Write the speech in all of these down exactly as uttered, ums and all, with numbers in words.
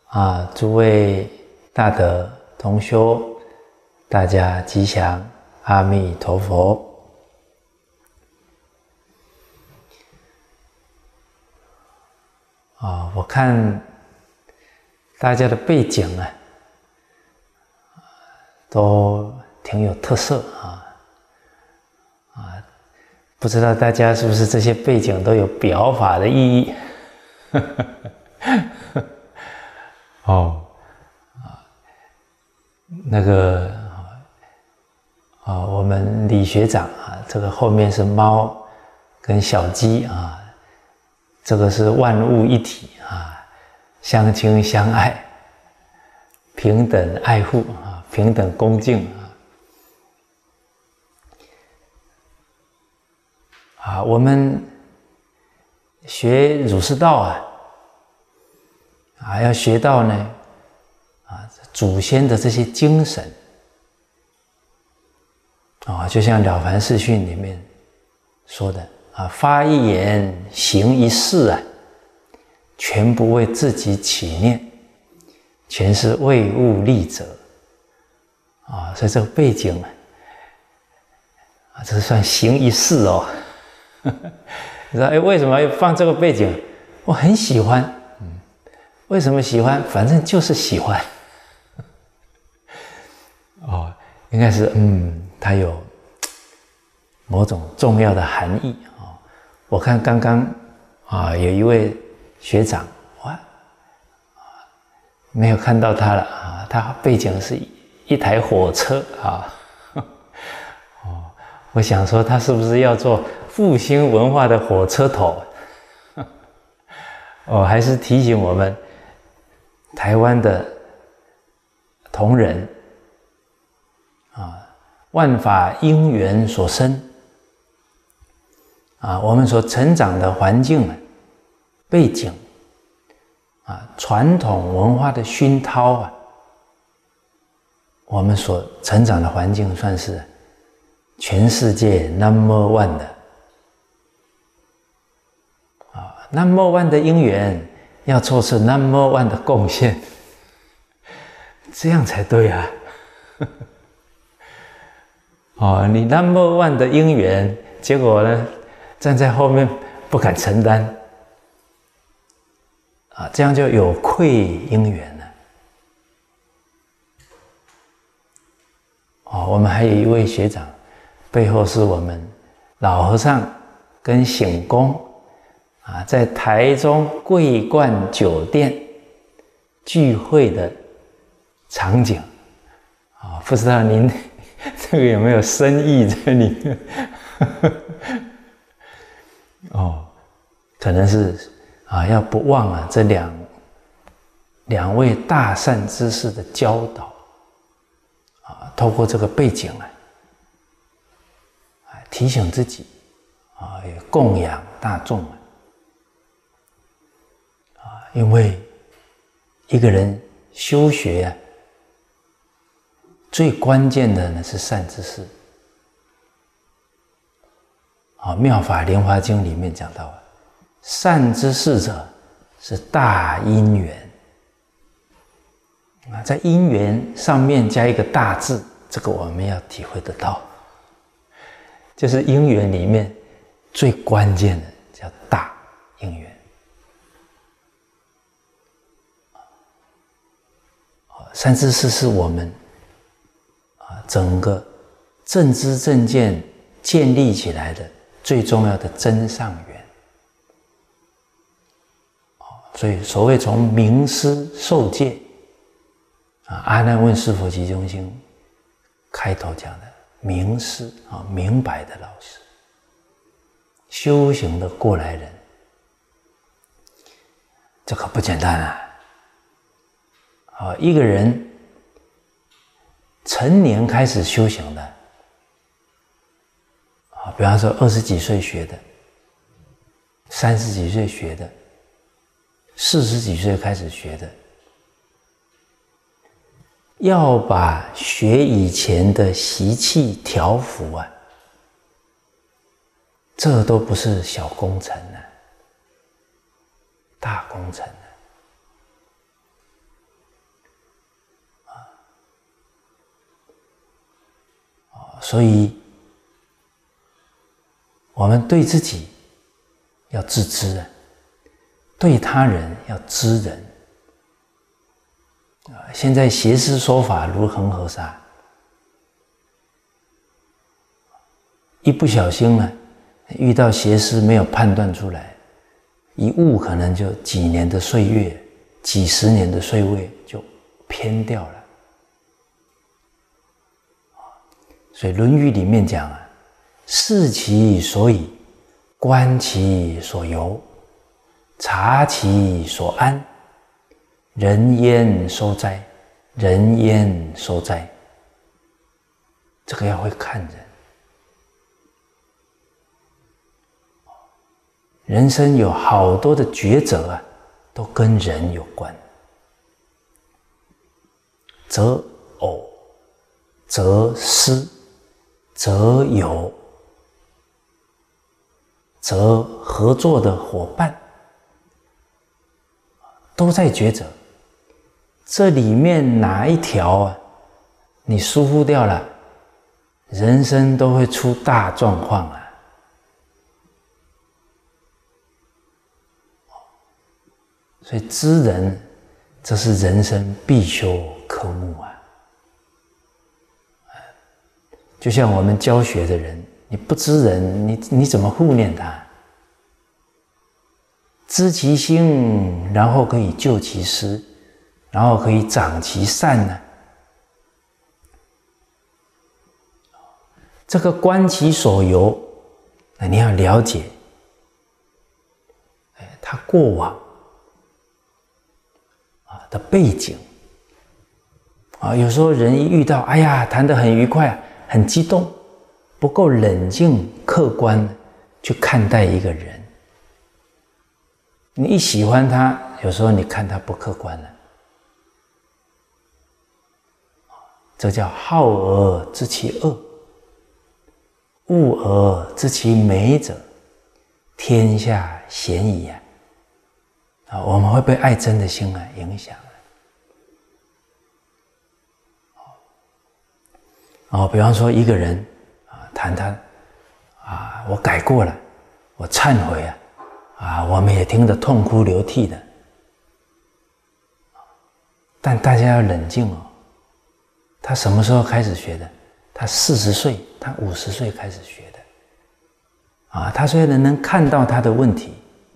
啊，诸位大德同修，大家吉祥，阿弥陀佛。啊，我看大家的背景啊，都挺有特色啊啊，不知道大家是不是这些背景都有表法的意义？哦，啊，那个啊，我们李学长啊，这个后面是猫跟小鸡啊，这个是万物一体啊，相亲相爱，平等爱护啊，平等恭敬啊。啊，我们学儒释道啊。啊，要学到呢，啊，祖先的这些精神，啊，就像《了凡四训》里面说的啊，发一言，行一事啊，全不为自己起念，全是为物利者。啊，所以这个背景啊，这算行一事哦。你说，哎，为什么要放这个背景？我很喜欢。为什么喜欢？反正就是喜欢。哦，应该是嗯，它有某种重要的含义啊、哦。我看刚刚啊，有一位学长，哇，没有看到他了啊，他背景是一台火车啊。哦，我想说他是不是要做复兴文化的火车头？哦，还是提醒我们。台湾的同仁啊，万法因缘所生啊，我们所成长的环境啊、背景啊、传统文化的熏陶啊，我们所成长的环境算是全世界 number one 的啊 ，number one 的因缘。要做出 number one 的贡献，这样才对啊！哦，你 number one 的因缘，结果呢，站在后面不敢承担，啊，这样就有愧因缘了。哦，我们还有一位学长，背后是我们老和尚跟醒公。啊，在台中桂冠酒店聚会的场景啊，不知道您这个有没有深意在里面？哦，可能是啊，要不忘啊这两两位大善知识的教导啊，透过这个背景啊，提醒自己啊，也供养大众啊。因为一个人修学啊，最关键的呢是善知识。啊，《妙法莲华经》里面讲到，善知识者是大因缘。啊，在因缘上面加一个大字，这个我们要体会得到，就是因缘里面最关键的叫大因缘。善知识是我们啊整个正知正见建立起来的最重要的真上缘。所以所谓从明师受戒啊，阿难问事佛集中心开头讲的明师啊，明白的老师，修行的过来人，这可不简单啊。啊，一个人成年开始修行的，啊，比方说二十几岁学的，三十几岁学的，四十几岁开始学的，要把学以前的习气调伏啊，这都不是小工程啊，大工程啊。 所以我们对自己要自知啊，对他人要知人。现在邪师说法如恒河沙，一不小心呢，遇到邪师没有判断出来，一误可能就几年的岁月、几十年的岁月就偏掉了。所以《论语》里面讲啊，视其所以，观其所由，察其所安，人焉收哉？人焉收哉？这个要会看人。人生有好多的抉择啊，都跟人有关。择偶，择师，择友，择合作的伙伴，都在抉择。这里面哪一条啊，你疏忽掉了，人生都会出大状况啊！所以知人，这是人生必修科目啊！就像我们教学的人，你不知人，你你怎么护念他？知其心，然后可以救其失，然后可以长其善呢？这个观其所由，那你要了解，哎，他过往啊的背景啊，有时候人一遇到，哎呀，谈得很愉快，很激动，不够冷静客观去看待一个人。你一喜欢他，有时候你看他不客观了，这叫好而知其恶，恶而知其美者，天下鲜矣啊！啊，我们会被爱憎的心啊影响哦，比方说一个人啊，谈他啊，我改过了，我忏悔啊，啊，我们也听得痛哭流涕的，但大家要冷静哦。他什么时候开始学的？他四十岁，他五十岁开始学的。啊，他虽然能看到他的问题，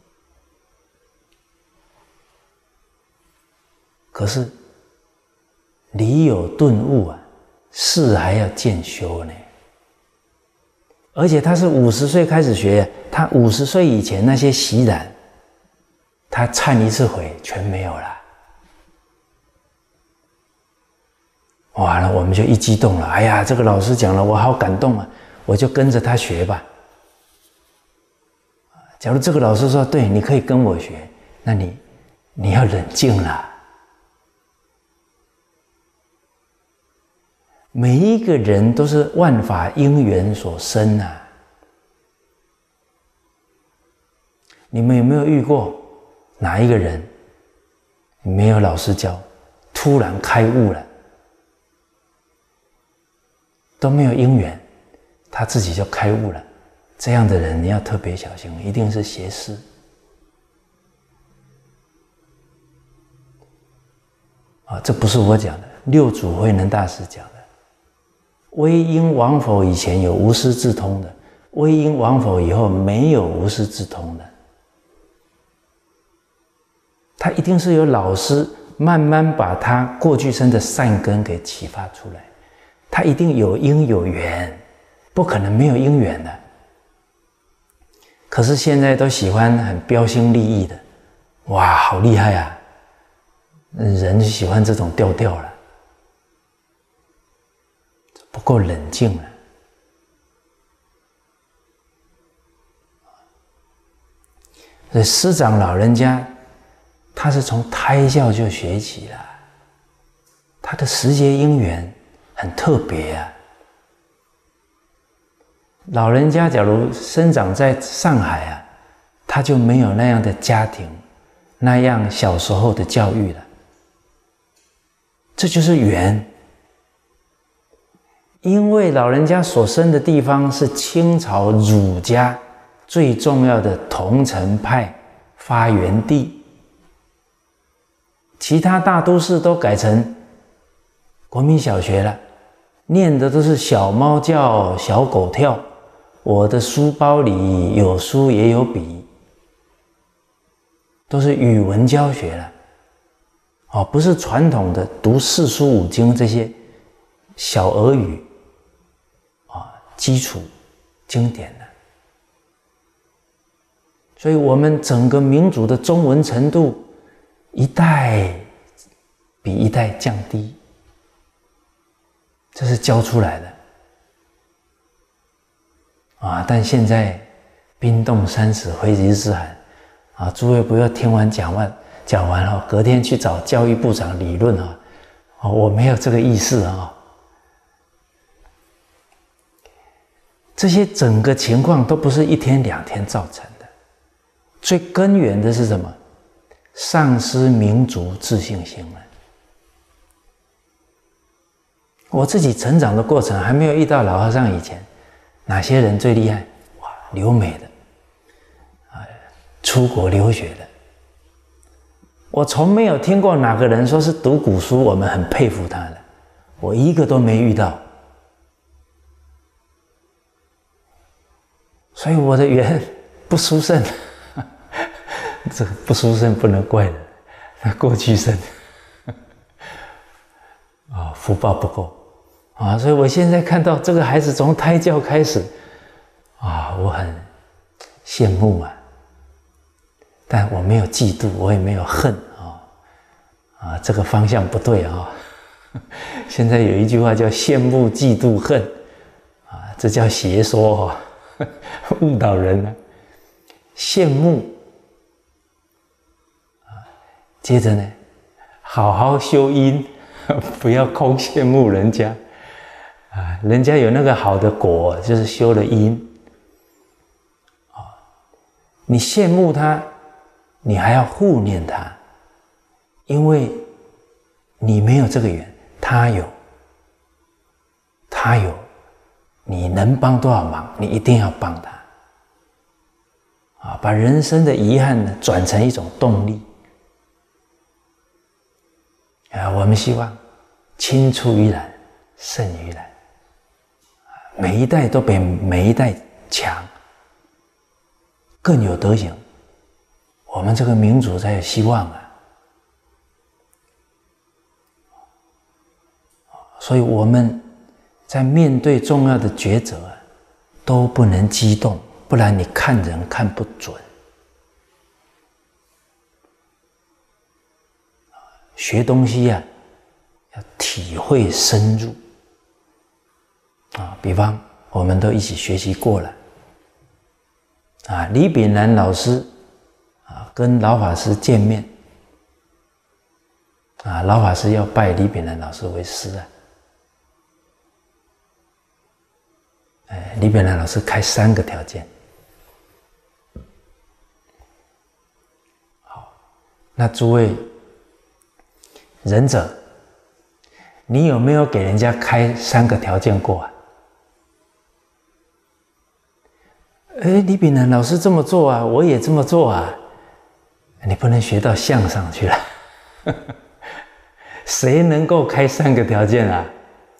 可是理有顿悟啊，事还要渐修呢。而且他是五十岁开始学，他五十岁以前那些习染，他忏一次悔全没有了。完了，我们就一激动了，哎呀，这个老师讲了，我好感动啊，我就跟着他学吧。假如这个老师说，对，你可以跟我学，那你你要冷静了。每一个人都是万法因缘所生啊。你们有没有遇过哪一个人没有老师教，突然开悟了，都没有因缘，他自己就开悟了？这样的人你要特别小心，一定是邪师。啊，这不是我讲的，六祖慧能大师讲的。微因往否以前有无师自通的，微因往否以后没有无师自通的。他一定是有老师慢慢把他过去生的善根给启发出来，他一定有因有缘，不可能没有因缘的。可是现在都喜欢很标新立异的，哇，好厉害啊！人就喜欢这种调调了，不够冷静了。所以师长老人家，他是从胎教就学起了，他的时节因缘很特别啊。老人家假如生长在上海啊，他就没有那样的家庭，那样小时候的教育了。这就是缘。 因为老人家所生的地方是清朝儒家最重要的桐城派发源地，其他大都市都改成国民小学了，念的都是小猫叫小狗跳，我的书包里有书也有笔，都是语文教学了，哦，不是传统的读四书五经这些小儿语啊，基础经典的。所以我们整个民族的中文程度一代比一代降低，这是教出来的啊！但现在冰冻三尺非一日寒啊！诸位不要听完讲完讲完了，隔天去找教育部长理论啊！哦，我没有这个意思啊！这些整个情况都不是一天两天造成的，最根源的是什么？丧失民族自信心了。我自己成长的过程还没有遇到老和尚以前，哪些人最厉害？哇，留美的，啊，出国留学的。我从没有听过哪个人说是读古书，我们很佩服他的，我一个都没遇到。所以我的缘不殊胜，这个不殊胜不能怪人，那过去生啊，福报不够。啊，所以我现在看到这个孩子从胎教开始，啊，我很羡慕啊，但我没有嫉妒，我也没有恨啊，啊，这个方向不对啊。现在有一句话叫羡慕、嫉妒、恨，啊，这叫邪说啊，误导人啊。羡慕，啊，接着呢，好好修因，不要空羡慕人家。啊，人家有那个好的果，就是修了因。啊，你羡慕他，你还要护念他，因为你没有这个缘，他有，他有，你能帮多少忙，你一定要帮他。啊，把人生的遗憾呢转成一种动力。啊，我们希望青出于蓝胜于蓝。每一代都比每一代强，更有德行，我们这个民族才有希望啊！所以我们在面对重要的抉择都不能激动，不然你看人看不准。学东西啊，要体会深入。啊，比方我们都一起学习过了，啊，李炳南老师啊跟老法师见面，啊，老法师要拜李炳南老师为师啊，哎，李炳南老师开三个条件，好，那诸位仁者，你有没有给人家开三个条件过啊？哎，李炳南老师这么做啊，我也这么做啊，你不能学到相上去了。谁能够开三个条件啊？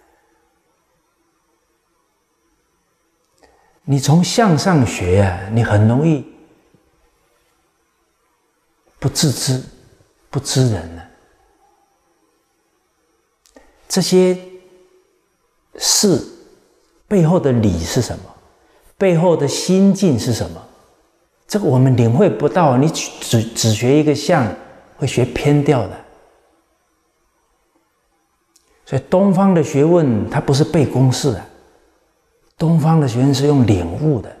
你从相上学啊，你很容易不自知、不知人啊。这些事背后的理是什么？背后的心境是什么？这个我们领会不到，你只只学一个相，会学偏掉的。所以东方的学问，它不是背公式啊，东方的学问是用领悟的。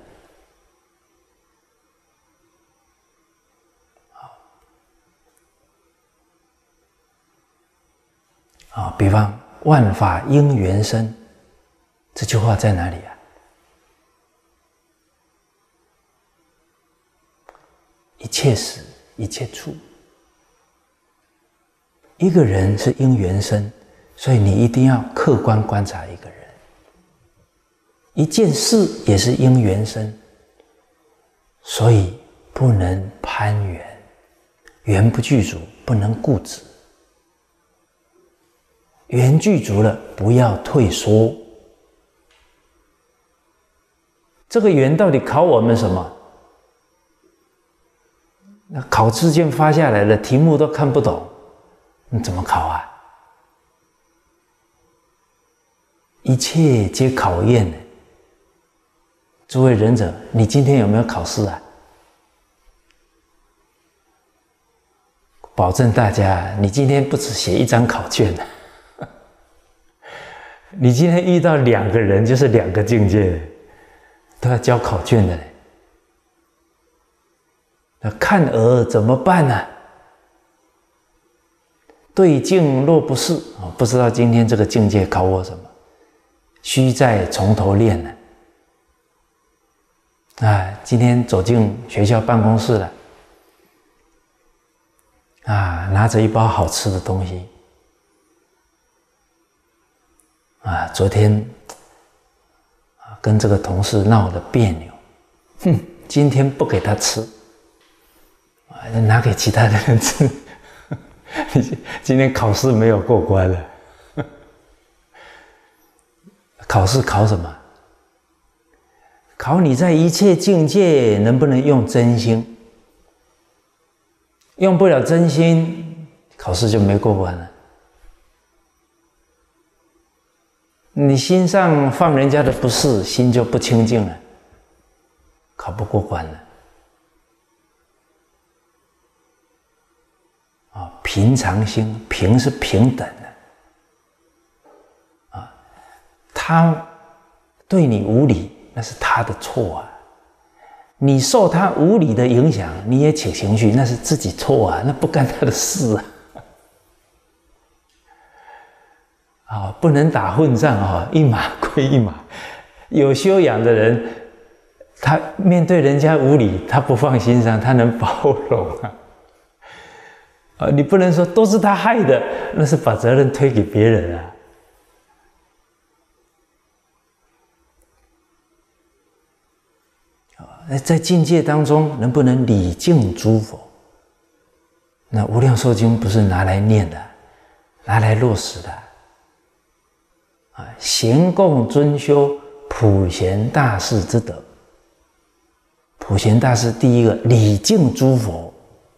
啊，比方万法因缘生，这句话在哪里啊？一切时，一切处。一个人是因缘生，所以你一定要客观观察一个人。 一件事也是因缘生，所以不能攀缘，缘不具足，不能固执。缘具足了，不要退缩。这个缘到底考我们什么？那考试卷发下来的题目都看不懂，你怎么考啊？一切皆考验的。诸位仁者，你今天有没有考试啊？保证大家，你今天不只写一张考卷啊，你今天遇到两个人，就是两个境界，都要交考卷的。那看尔怎么办呢？对境若不是，不知道今天这个境界考我什么，须再从头练呢。啊，今天走进学校办公室了，啊，拿着一包好吃的东西，啊，昨天啊跟这个同事闹得别扭，哼，今天不给他吃，啊，拿给其他的人吃，今天考试没有过关了。考试考什么？考你在一切境界能不能用真心，用不了真心，考试就没过关了。你心上放人家的不是，心就不清净了，考不过关了。啊，平常心，平是平等的，啊，他对你无礼，那是他的错啊！你受他无理的影响，你也起情绪，那是自己错啊，那不干他的事啊！啊，不能打混战啊，一码归一码。有修养的人，他面对人家无理，他不放心上，他能包容啊。啊，你不能说都是他害的，那是把责任推给别人啊。在境界当中，能不能礼敬诸佛？那《无量寿经》不是拿来念的，拿来落实的。啊，行供尊修普贤大士之德。普贤大士第一个礼敬诸佛。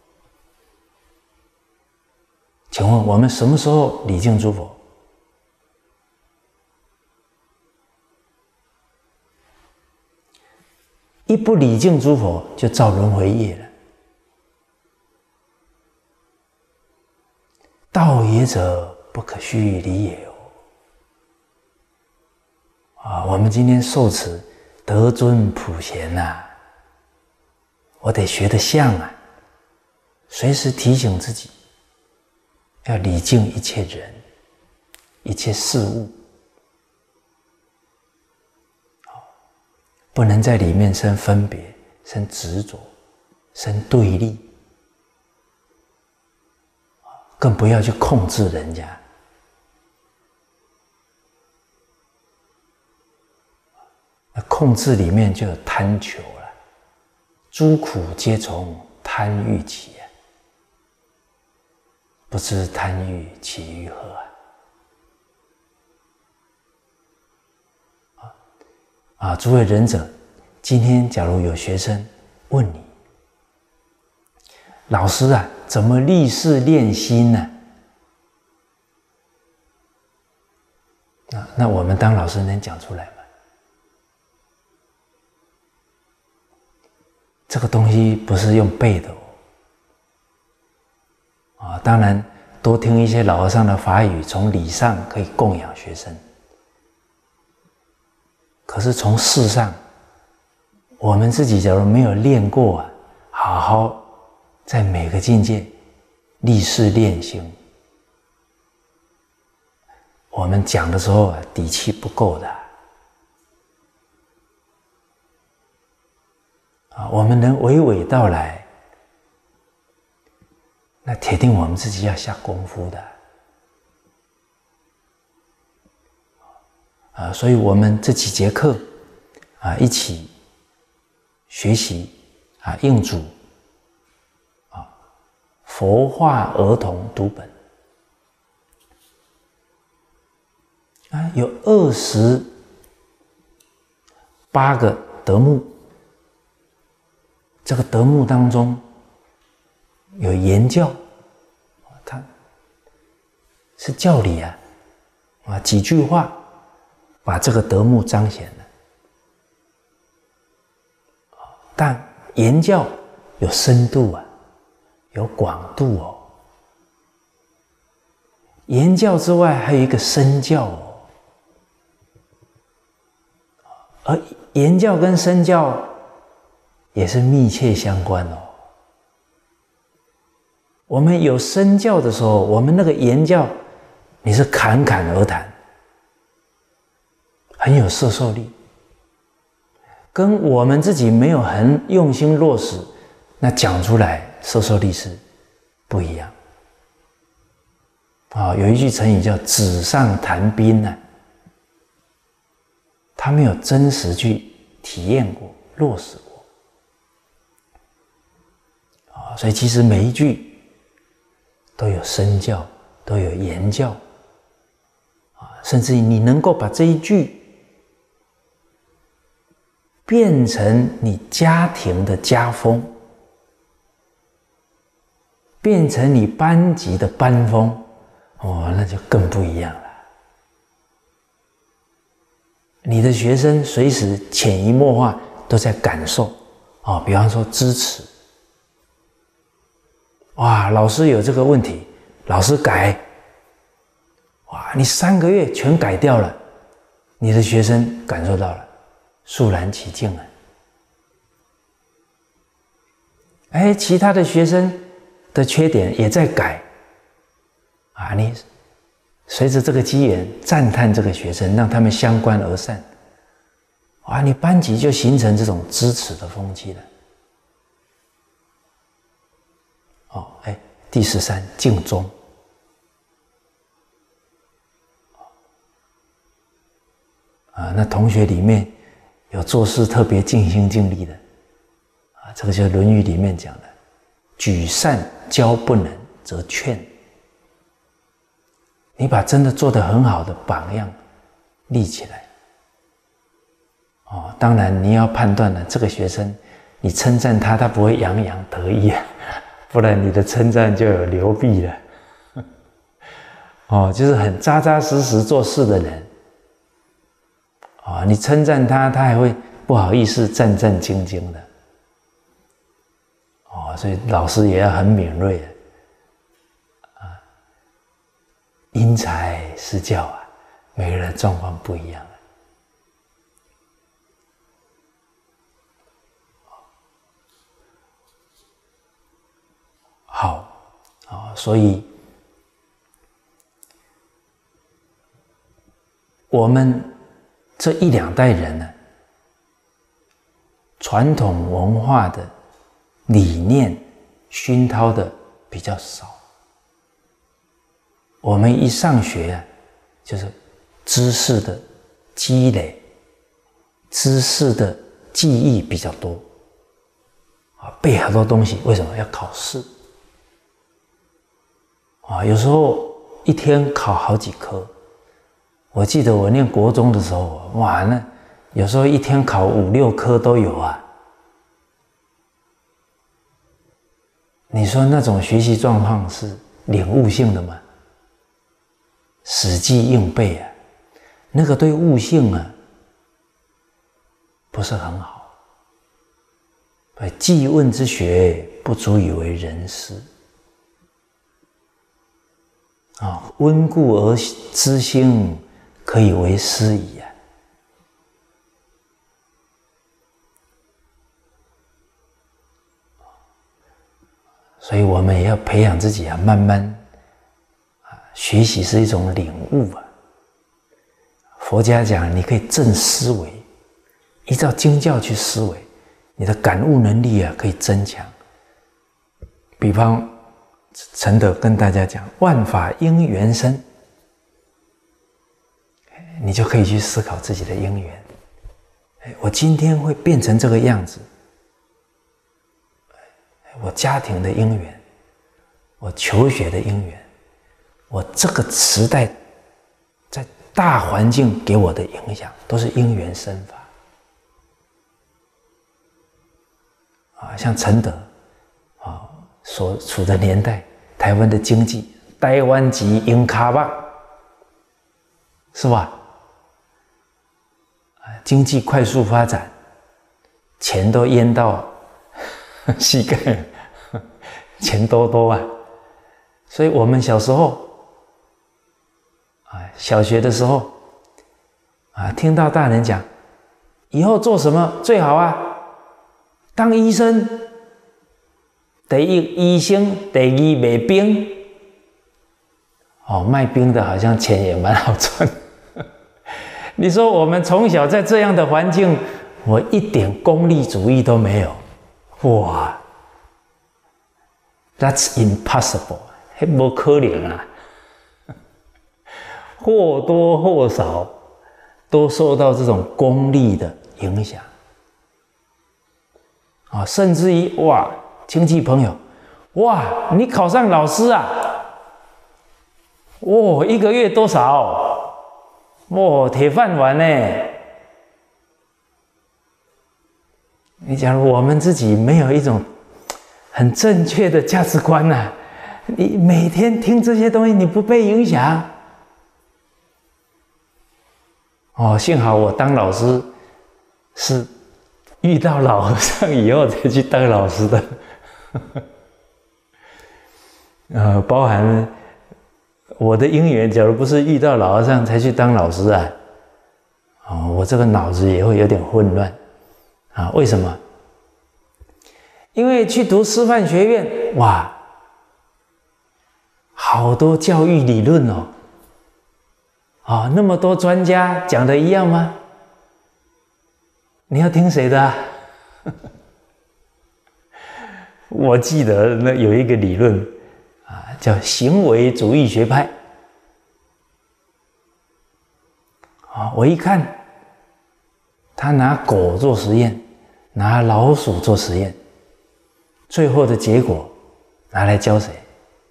请问我们什么时候礼敬诸佛？一不礼敬诸佛，就造轮回业了。道也者，不可虚礼也哦。啊，我们今天受持德尊普贤呐、啊，我得学得像啊，随时提醒自己，要礼敬一切人、一切事物。不能在里面生分别、生执着、生对立，更不要去控制人家。那控制里面就有贪求了，诸苦皆从贪欲起啊！不知贪欲起于何啊？啊，诸位仁者，今天假如有学生问你，老师啊，怎么立誓练心呢？那那我们当老师能讲出来吗？这个东西不是用背的哦。啊，当然多听一些老和尚的法语，从理上可以供养学生。可是从事上，我们自己假如没有练过啊，好好在每个境界立誓练心，我们讲的时候啊，底气不够的啊，我们能娓娓道来，那铁定我们自己要下功夫的。啊，所以我们这几节课啊一起学习啊印祖啊佛化儿童读本啊，有二十八个德目，这个德目当中有言教，它是教理啊，啊几句话把这个德目彰显了。但言教有深度啊，有广度哦。言教之外还有一个身教哦。而言教跟身教也是密切相关哦。我们有身教的时候，我们那个言教，你是侃侃而谈，很有摄受力，跟我们自己没有很用心落实，那讲出来摄受力是不一样。啊、哦，有一句成语叫纸上谈兵呢、啊。他没有真实去体验过、落实过啊，所以其实每一句都有身教，都有言教啊，甚至你能够把这一句变成你家庭的家风，变成你班级的班风，哦，那就更不一样了。你的学生随时潜移默化都在感受哦，比方说支持，哇，老师有这个问题，老师改，哇，你三个月全改掉了，你的学生感受到了，肃然起敬啊。哎，其他的学生的缺点也在改，啊，你随着这个机缘赞叹这个学生，让他们相关而善，哇，你班级就形成这种支持的风气了。哦，哎，第十三，敬忠。啊，那同学里面有做事特别尽心尽力的，啊，这个就是《论语》里面讲的，举善教不能，则劝。你把真的做得很好的榜样立起来，哦，当然你要判断了，这个学生，你称赞他，他不会洋洋得意啊，不然你的称赞就有流弊了。哦，就是很扎扎实实做事的人，啊、哦，你称赞他，他还会不好意思战战兢兢的。哦，所以老师也要很敏锐的。因材施教啊，每个人的状况不一样。好啊，所以我们这一两代人呢，传统文化的理念熏陶的比较少。我们一上学啊，就是知识的积累，知识的记忆比较多啊，背很多东西。为什么要考试啊？有时候一天考好几科。我记得我念国中的时候，哇，那有时候一天考五六科都有啊。你说那种学习状况是领悟性的吗？死记硬背啊，那个对悟性啊不是很好。记问之学不足以为人师啊，温故而知新可以为师矣啊。所以我们也要培养自己啊，慢慢学习是一种领悟啊。佛家讲，你可以正思维，依照经教去思维，你的感悟能力啊可以增强。比方承德跟大家讲，万法因缘生，你就可以去思考自己的因缘。 我今天会变成这个样子，我家庭的因缘，我求学的因缘，我这个时代在大环境给我的影响，都是因缘生法。啊，像陈德啊所处的年代，台湾的经济，台湾籍英卡巴，是吧？经济快速发展，钱都淹到膝盖了，钱多多啊！所以我们小时候啊，小学的时候啊，听到大人讲，以后做什么最好啊？当医生，第一医生，第二卖冰。哦，卖冰的好像钱也蛮好赚。你说我们从小在这样的环境，我一点功利主义都没有，哇 ，That's impossible， 还不可能啊！或多或少都受到这种功利的影响。啊，甚至于哇，亲戚朋友，哇，你考上老师啊？哦，一个月多少？哦，铁饭碗呢？你假如我们自己没有一种很正确的价值观啊，你每天听这些东西，你不被影响？哦，幸好我当老师是遇到老和尚以后才去当老师的，呃，包含我的因缘，假如不是遇到老和尚才去当老师啊，哦，我这个脑子也会有点混乱啊。为什么？因为去读师范学院，哇，好多教育理论哦，啊，那么多专家讲的一样吗？你要听谁的啊？我记得那有一个理论啊，叫行为主义学派。啊，我一看，他拿狗做实验，拿老鼠做实验，最后的结果拿来教谁？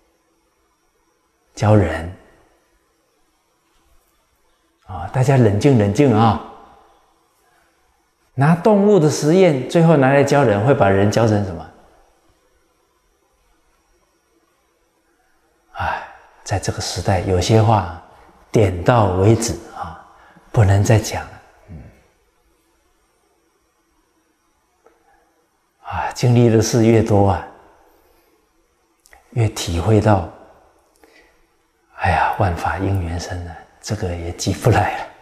教人。啊，大家冷静冷静啊！拿动物的实验，最后拿来教人，会把人教成什么？哎，在这个时代，有些话点到为止啊，不能再讲了。嗯，啊，经历的事越多啊，越体会到，哎呀，万法因缘生啊，这个也急不来了。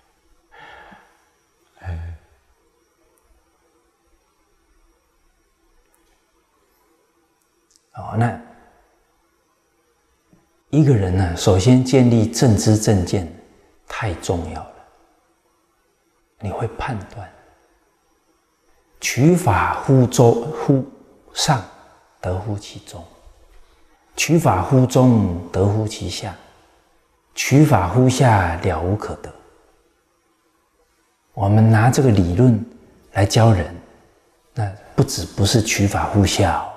哦，那一个人呢，首先建立正知正见太重要了。你会判断，取法乎中乎上，得乎其中；取法乎中，得乎其下；取法乎下，了无可得。我们拿这个理论来教人，那不止不是取法乎下哦。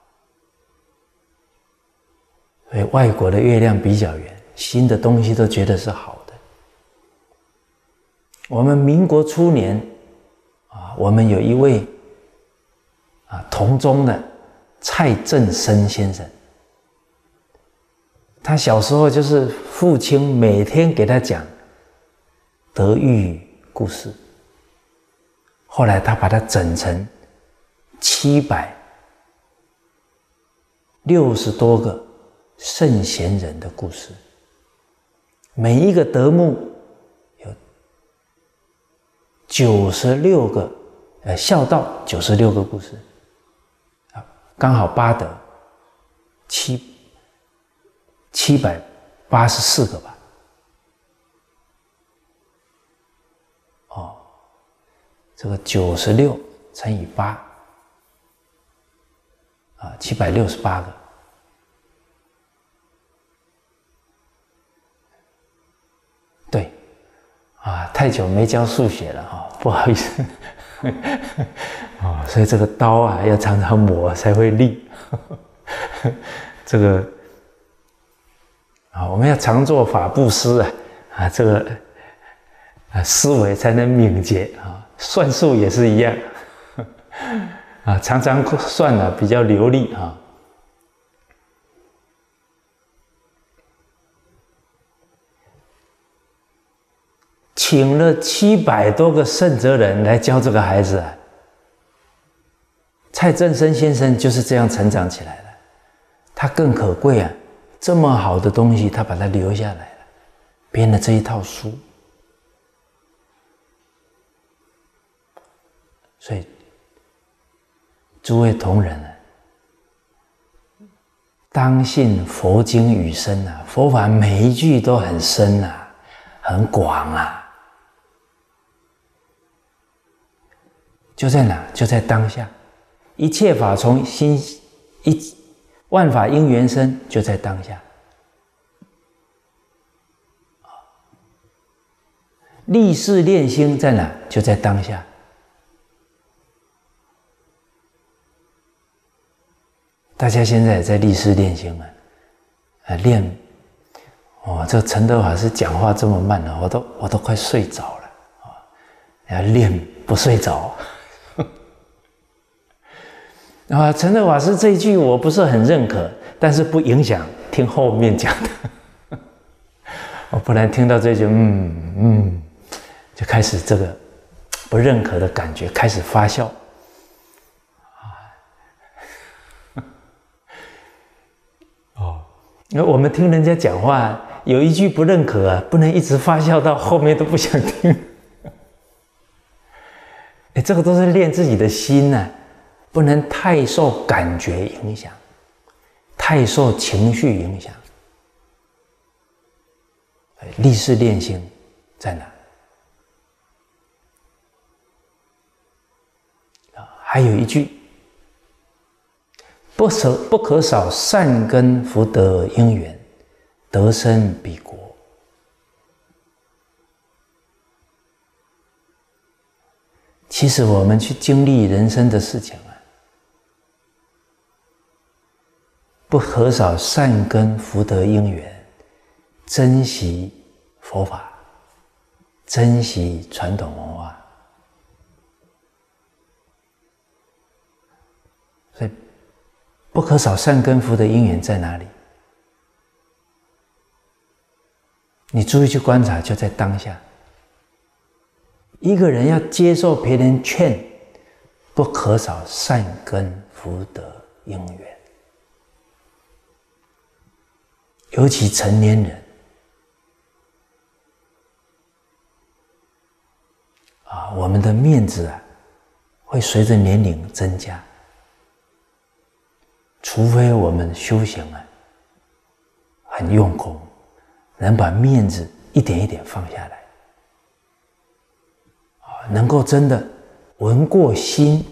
所以外国的月亮比较圆，新的东西都觉得是好的。我们民国初年啊，我们有一位啊同宗的蔡振声先生，他小时候就是父亲每天给他讲德育故事，后来他把它整成七百六十多个圣贤人的故事，每一个德目有九十六个，呃，孝道九十六个故事，啊，刚好八德七七百八十四个吧。哦，这个九十六乘以八，啊，七百六十八个。对，啊， 太久没教数学了哈、哦，不好意思。哦，所以这个刀啊要常常磨才会利。这个啊，我们要常做法布施啊，啊，这个啊思维才能敏捷啊，算术也是一样啊，常常算了比较流利啊。请了七百多个圣哲人来教这个孩子啊。蔡振声先生就是这样成长起来的，他更可贵啊，这么好的东西他把它留下来了，编了这一套书。所以诸位同仁啊，当信佛经语深啊，佛法每一句都很深啊，很广啊。就在哪？就在当下。一切法从心一万法因缘生，就在当下。立誓练心在哪？就在当下。大家现在也在立誓练心嘛？啊，练哦，这陈德法师讲话这么慢了，我都我都快睡着了啊！要练不睡着。啊，陈德法师这一句我不是很认可，但是不影响听后面讲的。我不然听到这句，嗯嗯，就开始这个不认可的感觉开始发酵。哦，那我们听人家讲话，有一句不认可啊，不能一直发酵到后面都不想听。哎，这个都是练自己的心呐、啊。不能太受感觉影响，太受情绪影响。立誓练心在哪？还有一句：不可不可少善根福德因缘，得生彼国。其实我们去经历人生的事情啊，不可少善根福德因缘，珍惜佛法，珍惜传统文化。所以不可少善根福德因缘在哪里？你注意去观察，就在当下。一个人要接受别人劝，不可少善根福德因缘。尤其成年人啊，我们的面子啊，会随着年龄增加。除非我们修行啊，很用功，能把面子一点一点放下来，啊，能够真的闻过心，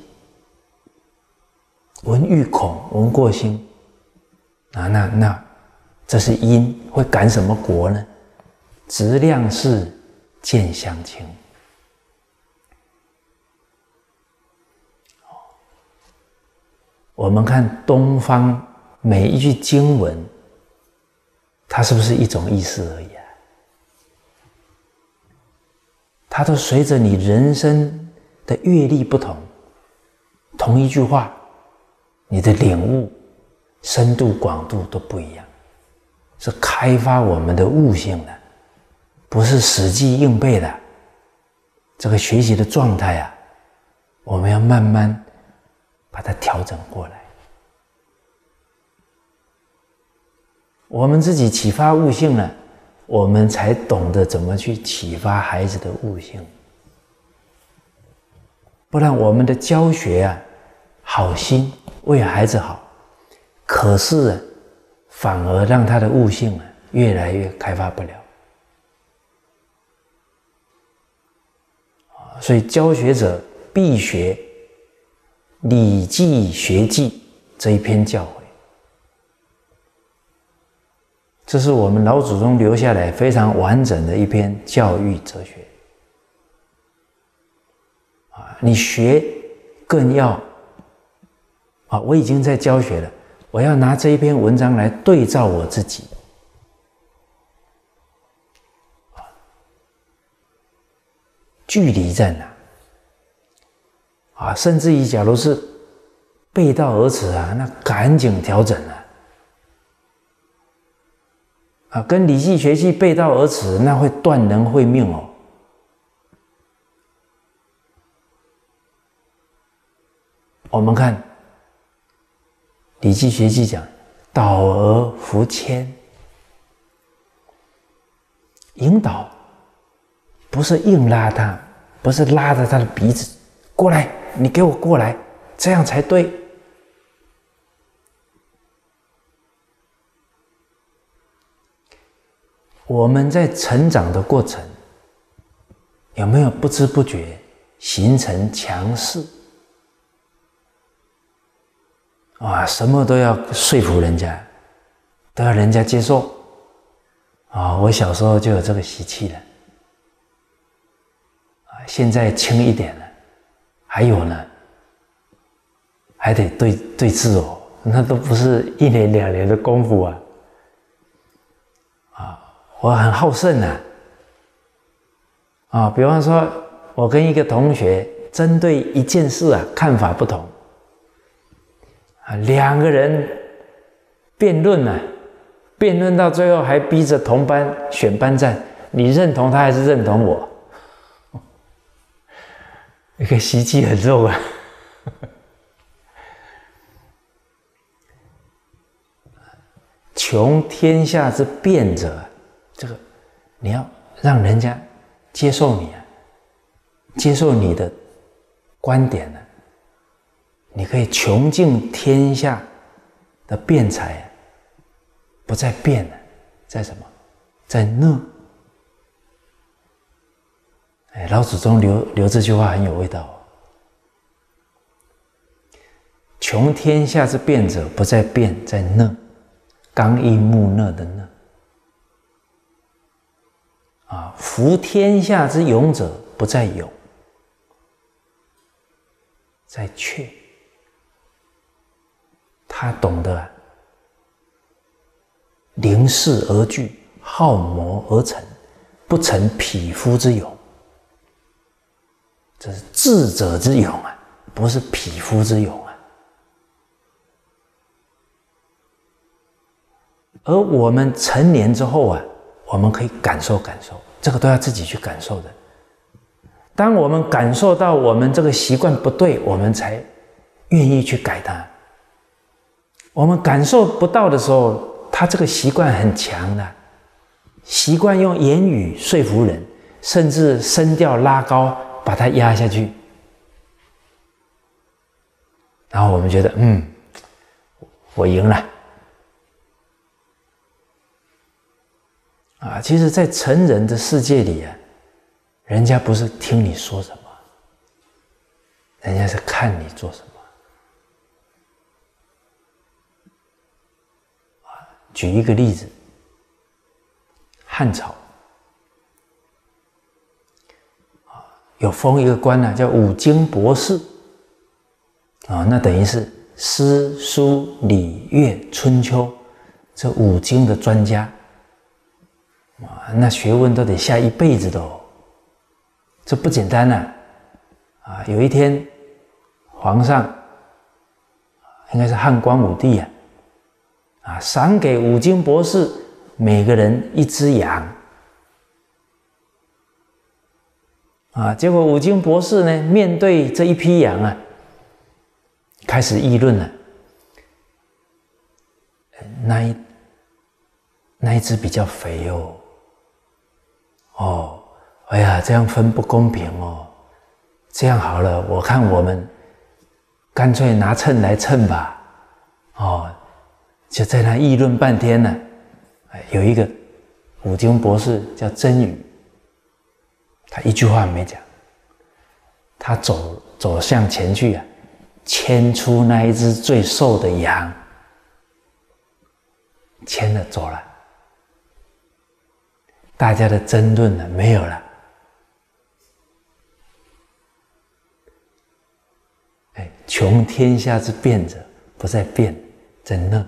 闻欲恐，闻过心，啊，那那。这是因，会感什么果呢？质量是见相亲。我们看东方每一句经文，它是不是一种意思而已啊？它都随着你人生的阅历不同，同一句话，你的领悟深度广度都不一样。是开发我们的悟性的，不是死记硬背的。这个学习的状态啊，我们要慢慢把它调整过来。我们自己启发悟性了，我们才懂得怎么去启发孩子的悟性。不然我们的教学啊，好心为孩子好，可是啊，反而让他的悟性啊越来越开发不了。所以教学者必学《礼记学记》这一篇教诲，这是我们老祖宗留下来非常完整的一篇教育哲学。 你学更要啊，我已经在教学了，我要拿这一篇文章来对照我自己。距离在哪？啊，甚至于假如是背道而驰啊，那赶紧调整啊！啊，跟理系学系背道而驰，那会断人会命哦。我们看理系学系讲导而扶牵，引导不是硬拉他，不是拉着他的鼻子过来，你给我过来，这样才对。我们在成长的过程，有没有不知不觉形成强势？啊，什么都要说服人家，都要人家接受。啊，我小时候就有这个习气了。啊，现在轻一点了。还有呢，还得对对治哦，那都不是一年两年的功夫啊。啊，我很好胜啊。啊，比方说，我跟一个同学针对一件事啊，看法不同。啊，两个人辩论啊，辩论到最后还逼着同班选班站，你认同他还是认同我？一个习气很重啊。穷天下之辩者，这个你要让人家接受你啊，接受你的观点呢、啊。你可以穷尽天下的辩才，不在辩了，在什么？在乐。哎，老祖宗留留这句话很有味道、哦。穷天下之辩者，不在辩，在乐。刚毅木讷的讷。啊，服天下之勇者，不在勇，在却。他懂得临事而惧，好谋而成，不成匹夫之勇。这是智者之勇啊，不是匹夫之勇啊。而我们成年之后啊，我们可以感受感受，这个都要自己去感受的。当我们感受到我们这个习惯不对，我们才愿意去改它。我们感受不到的时候，他这个习惯很强的，习惯用言语说服人，甚至声调拉高，把它压下去。然后我们觉得，嗯，我赢了。啊，其实，在成人的世界里啊，人家不是听你说什么，人家是看你做什么。举一个例子，汉朝有封一个官呢、啊，叫五经博士啊，那等于是诗书礼乐春秋这五经的专家啊，那学问都得下一辈子的哦，这不简单啊！啊，有一天皇上应该是汉光武帝啊。啊，赏给五经博士每个人一只羊。啊，结果五经博士呢，面对这一批羊啊，开始议论了。那一那一只比较肥哦，哦，哎呀，这样分不公平哦。这样好了，我看我们干脆拿秤来称吧。哦。就在那议论半天呢，有一个五经博士叫曾宇，他一句话没讲，他走走向前去啊，牵出那一只最瘦的羊，牵了走了，大家的争论呢没有了。 穷天下之变者，不在变，在乐。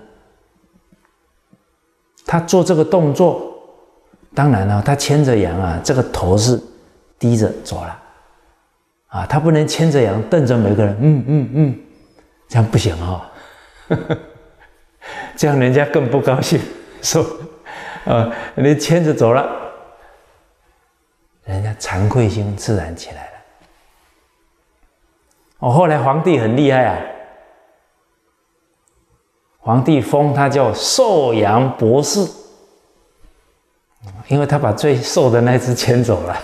他做这个动作，当然了，他牵着羊啊，这个头是低着走了，啊，他不能牵着羊瞪着每个人，嗯嗯嗯，这样不行哦，这样人家更不高兴，说，啊，你牵着走了，人家惭愧心自然起来了。哦，后来皇帝很厉害啊，皇帝封他叫寿阳博士，因为他把最瘦的那只牵走了。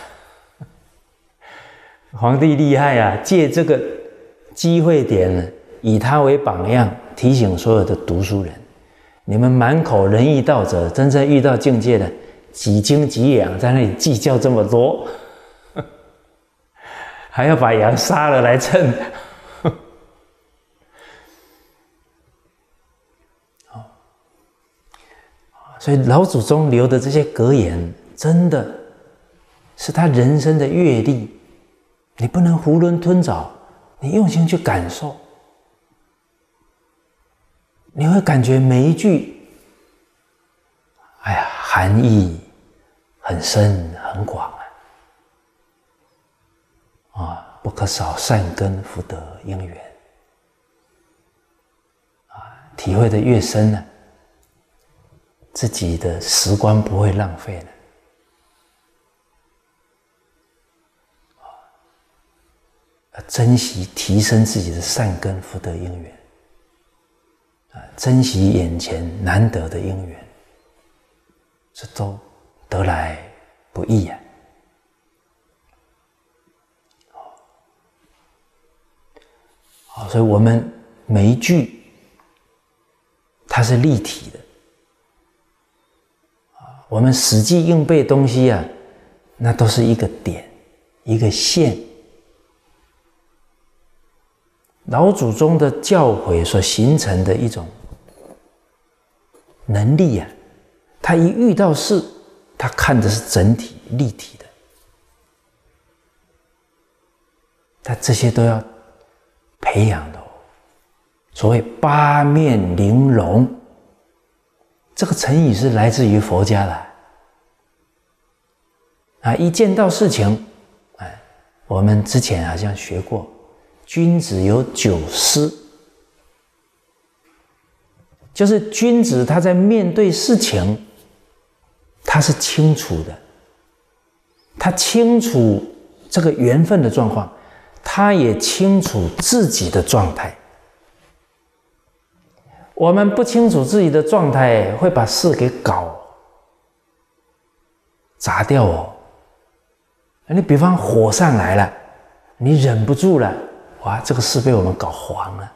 皇帝厉害啊，借这个机会点，以他为榜样，提醒所有的读书人：你们满口仁义道者，真正遇到境界的，几斤几两，在那里计较这么多，还要把羊杀了来称。所以老祖宗留的这些格言，真的是他人生的阅历，你不能囫囵吞枣，你用心去感受，你会感觉每一句，哎呀，含义很深很广啊！啊，不可少善根福德因缘啊，体会的越深呢，自己的时光不会浪费了。要珍惜提升自己的善根福德因缘，啊，珍惜眼前难得的因缘，这都得来不易啊！好，所以我们每一句它是立体的，我们死记硬背东西啊，那都是一个点，一个线。老祖宗的教诲所形成的一种能力啊，他一遇到事，他看的是整体立体的，他这些都要培养的哦。所谓八面玲珑，这个成语是来自于佛家的啊。一见到事情，哎，我们之前好像学过。君子有九思，就是君子他在面对事情，他是清楚的，他清楚这个缘分的状况，他也清楚自己的状态。我们不清楚自己的状态，会把事给搞砸掉哦。你比方火上来了，你忍不住了。哇，这个事被我们搞黄了。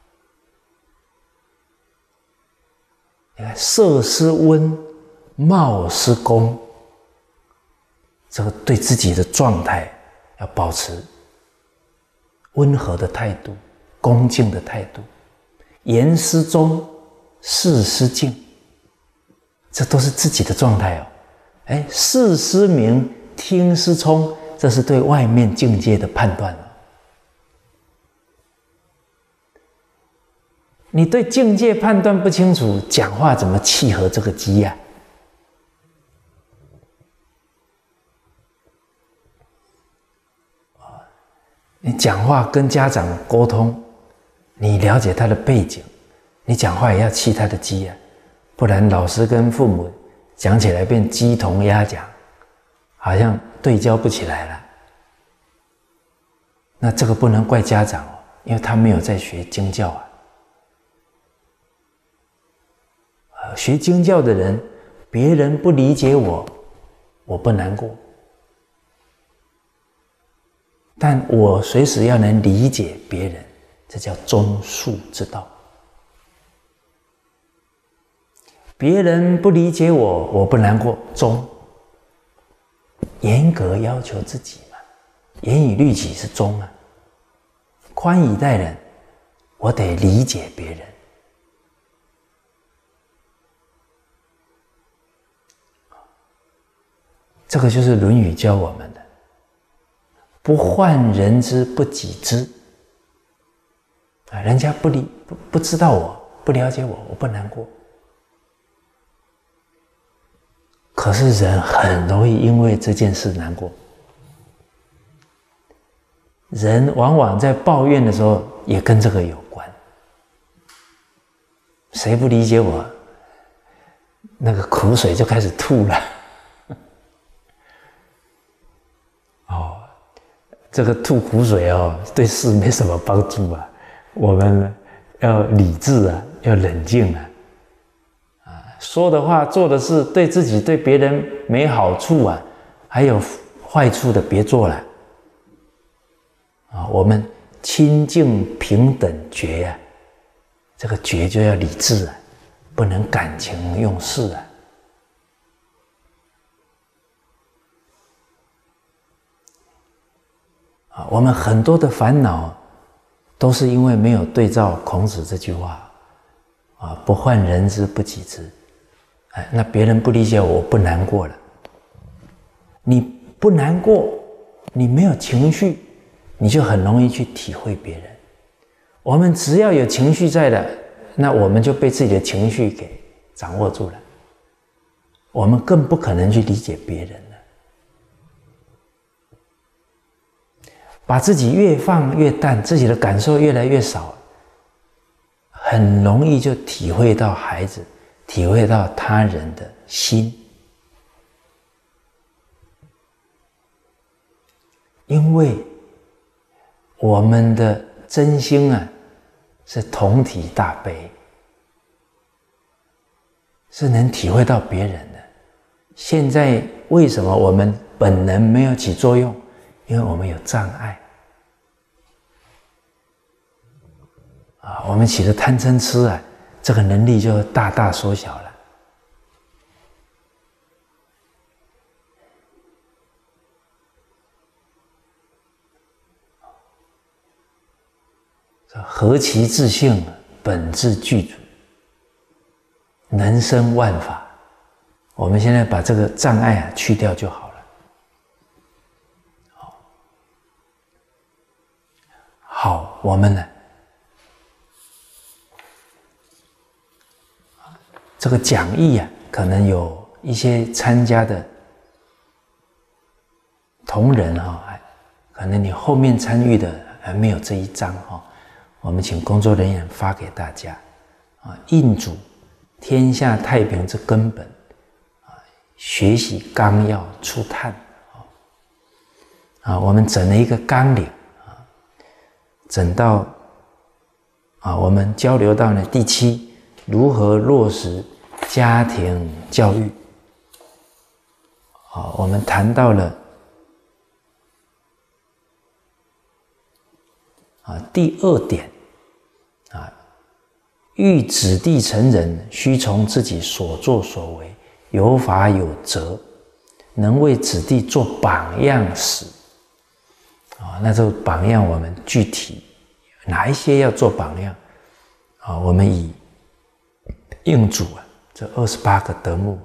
你看，色失温，貌失恭，这个对自己的状态要保持温和的态度、恭敬的态度。言失忠，事失敬，这都是自己的状态哦。哎，事失明，听失聪，这是对外面境界的判断了。你对境界判断不清楚，讲话怎么契合这个机呀、啊？你讲话跟家长沟通，你了解他的背景，你讲话也要契他的机呀、啊，不然老师跟父母讲起来变鸡同鸭讲，好像对焦不起来了。那这个不能怪家长哦，因为他没有在学经教啊。学经教的人，别人不理解我，我不难过，但我随时要能理解别人，这叫忠恕之道。别人不理解我，我不难过，忠。严格要求自己嘛，严以律己是忠啊。宽以待人，我得理解别人。这个就是《论语》教我们的，不患人之不己知。 啊，人家不理不不知道我，不了解我，我不难过。可是人很容易因为这件事难过。人往往在抱怨的时候，也跟这个有关。谁不理解我，那个苦水就开始吐了。哦，这个吐苦水哦，对事没什么帮助啊。我们要理智啊，要冷静啊。啊，说的话、做的事，对自己、对别人没好处啊，还有坏处的，别做了。啊，我们清净平等觉啊，这个觉就要理智啊，不能感情用事啊。啊，我们很多的烦恼都是因为没有对照孔子这句话啊，不患人之不己知。哎，那别人不理解我，我不难过了。你不难过，你没有情绪，你就很容易去体会别人。我们只要有情绪在的，那我们就被自己的情绪给掌握住了，我们更不可能去理解别人了。把自己越放越淡，自己的感受越来越少，很容易就体会到孩子，体会到他人的心。因为我们的真心啊，是同体大悲，是能体会到别人的。现在为什么我们本能没有起作用？因为我们有障碍啊，我们起了贪嗔痴啊，这个能力就大大缩小了。何其自性，本自具足，能生万法。我们现在把这个障碍啊去掉就好了。好，我们呢，这个讲义啊，可能有一些参加的同仁哈，可能你后面参与的还没有这一章哈。我们请工作人员发给大家啊，印主天下太平之根本啊，学习纲要初探啊，我们整了一个纲领啊，整到啊，我们交流到呢第七，如何落实家庭教育啊，我们谈到了啊，第二点啊，欲子弟成人，须从自己所作所为有法有则，能为子弟做榜样时啊。那这个榜样，我们具体哪一些要做榜样啊？我们以应主啊这二十八个德目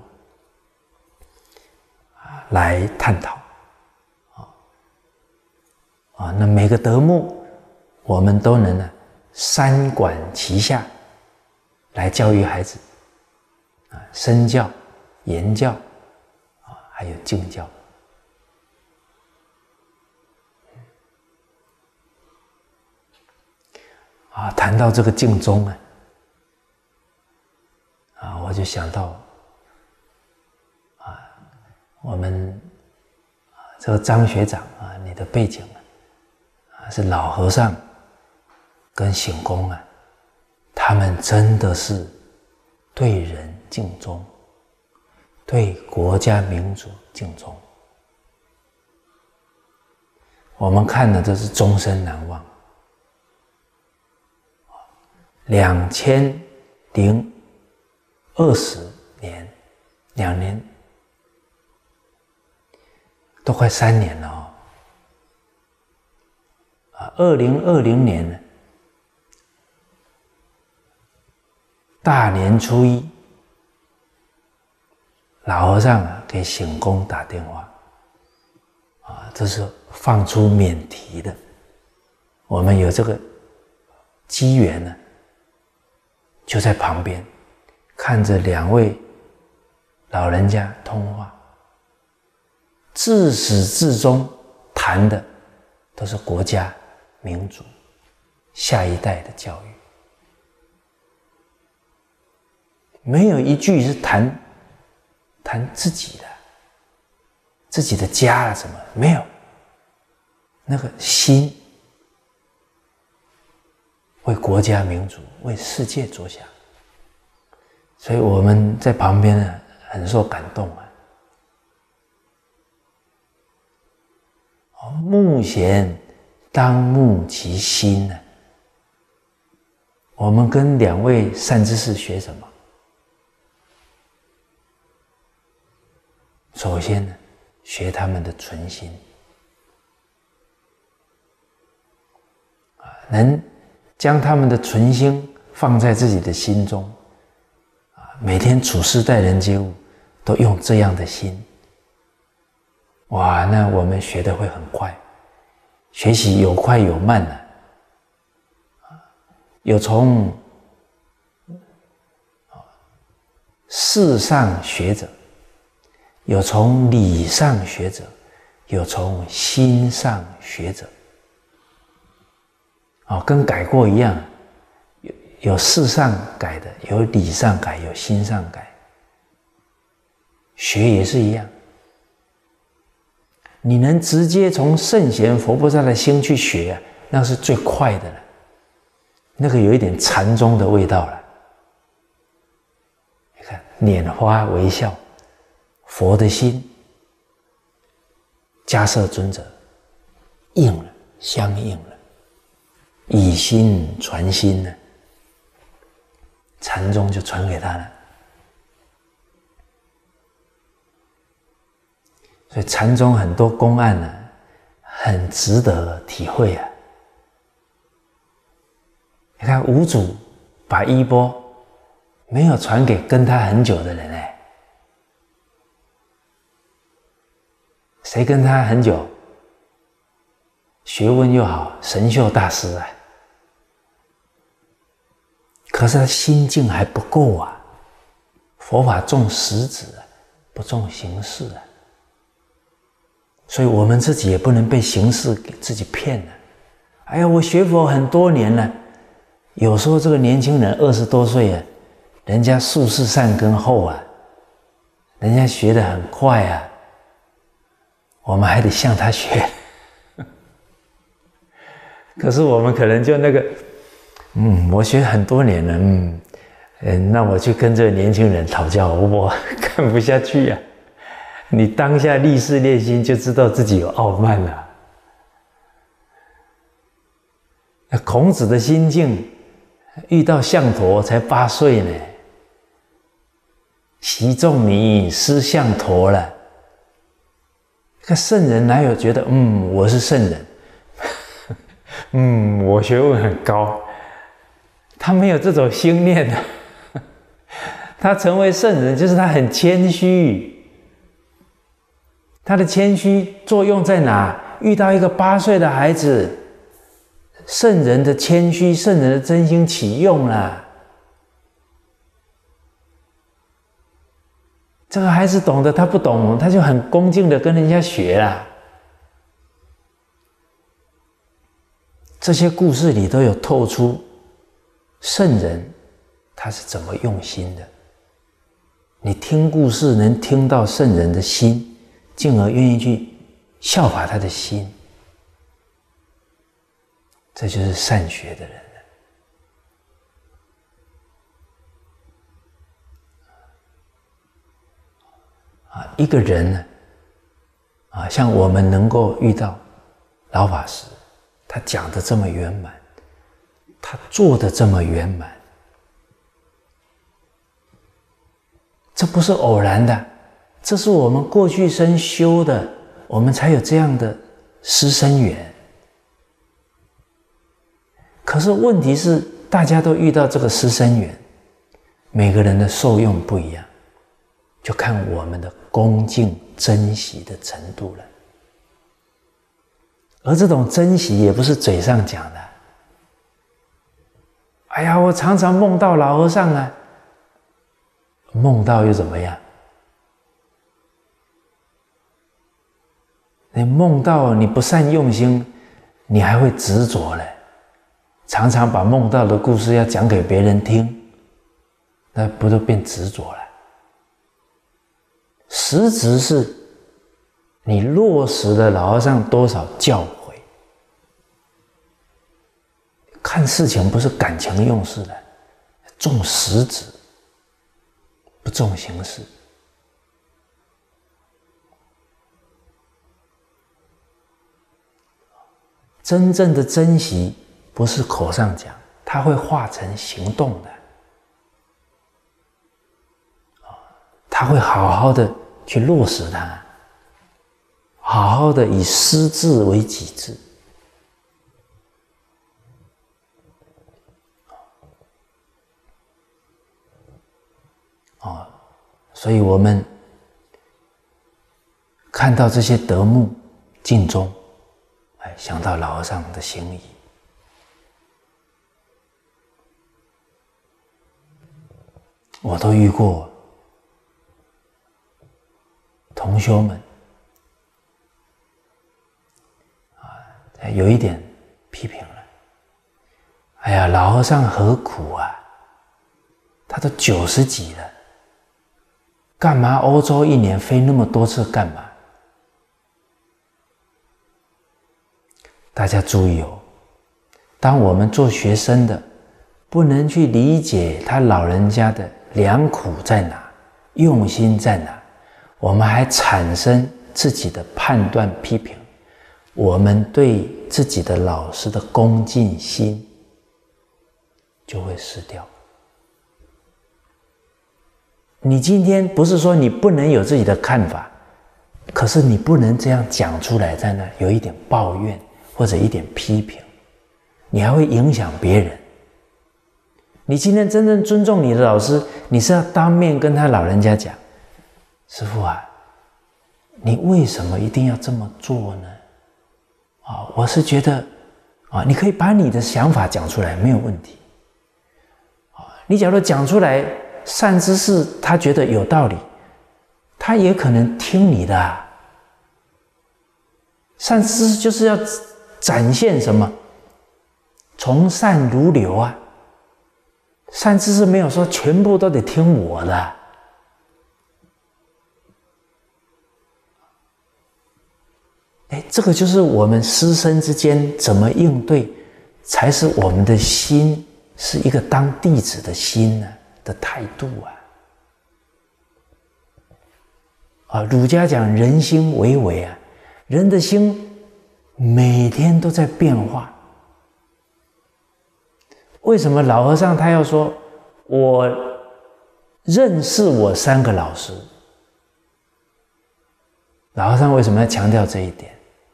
啊来探讨啊啊。那每个德目，我们都能呢三管齐下来教育孩子啊，身教、言教啊，还有敬教。啊，谈到这个敬宗啊，啊，我就想到啊，我们啊这个张学长啊，你的背景啊，是老和尚跟醒公啊，他们真的是对人敬忠，对国家民族敬忠。我们看的都是终身难忘。两千零二十年，两年，都快三年了哦。啊，二零二零年呢，大年初一，老和尚啊给醒公打电话，啊，这是放出免提的。我们有这个机缘呢，就在旁边看着两位老人家通话，自始至终谈的都是国家、民族、下一代的教育，没有一句是谈谈自己的、自己的家啊什么，没有，那个心为国家、民族、为世界着想，所以我们在旁边呢，很受感动啊。目贤当慕其心呢。我们跟两位善知识学什么？首先呢，学他们的存心，能将他们的存心放在自己的心中，每天处事待人接物都用这样的心，哇，那我们学得会很快，学习有快有慢呢、啊，有从事上学者，有从理上学者，有从心上学者。哦，跟改过一样，有有事上改的，有理上改，有心上改。学也是一样，你能直接从圣贤佛菩萨的心去学啊，那是最快的了。那个有一点禅宗的味道了。你看，拈花微笑，佛的心，迦叶尊者应了，相应了。以心传心呢，禅宗就传给他了。所以禅宗很多公案呢，很值得体会啊。你看五祖把衣钵没有传给跟他很久的人哎，谁跟他很久？学问又好，神秀大师啊。可是他心境还不够啊，佛法重实质啊，不重形式啊。所以我们自己也不能被形式给自己骗了。哎呀，我学佛很多年了，有时候这个年轻人二十多岁啊，人家术士善根厚啊，人家学得很快啊，我们还得向他学。可是我们可能就那个，嗯，我学很多年了，嗯，嗯，那我去跟这个年轻人讨教，我看不下去啊。你当下立誓练心，就知道自己有傲慢了。那孔子的心境，遇到象陀才八岁呢，习仲尼失象陀了。那圣人哪有觉得，嗯，我是圣人？嗯，我学问很高，他没有这种心念的。他成为圣人，就是他很谦虚。他的谦虚作用在哪？遇到一个八岁的孩子，圣人的谦虚，圣人的真心起用了。这个孩子懂得，他不懂，他就很恭敬的跟人家学了。这些故事里都有透出圣人他是怎么用心的。你听故事能听到圣人的心，进而愿意去效法他的心，这就是善学的人了。啊，一个人呢，啊，像我们能够遇到老法师，他讲的这么圆满，他做的这么圆满，这不是偶然的，这是我们过去生修的，我们才有这样的师生缘。可是问题是，大家都遇到这个师生缘，每个人的受用不一样，就看我们的恭敬珍惜的程度了。而这种珍惜也不是嘴上讲的， 哎呀，我常常梦到老和尚啊。梦到又怎么样？你梦到你不善用心，你还会执着嘞，常常把梦到的故事要讲给别人听，那不都变执着了？实质是你落实了老和尚多少教诲。看事情不是感情用事的，重实质，不重形式。真正的珍惜不是口上讲，它会化成行动的。他会好好的去落实它，好好的以师志为己志。哦，所以我们看到这些德目尽忠，哎，想到老和尚的行仪。我都遇过同修们啊，有一点批评了。哎呀，老和尚何苦啊？他都九十几了，干嘛欧洲一年飞那么多次干嘛？大家注意哦，当我们做学生的，不能去理解他老人家的良苦在哪，用心在哪，我们还产生自己的判断批评，我们对自己的老师的恭敬心就会失掉。你今天不是说你不能有自己的看法，可是你不能这样讲出来，在那有一点抱怨或者一点批评，你还会影响别人。你今天真正尊重你的老师，你是要当面跟他老人家讲，师父啊，你为什么一定要这么做呢？啊，我是觉得啊，你可以把你的想法讲出来，没有问题。啊，你假如讲出来，善知识他觉得有道理，他也可能听你的啊。善知识就是要展现什么？从善如流啊。善知识没有说全部都得听我的。哎，这个就是我们师生之間怎麼應對，才是我們的心是一個當弟子的心呢、啊、的態度啊。啊，儒家講人心為微啊，人的心每天都在變化。為什麼老和尚他要說我認識我三個老師？老和尚為什麼要強調這一點？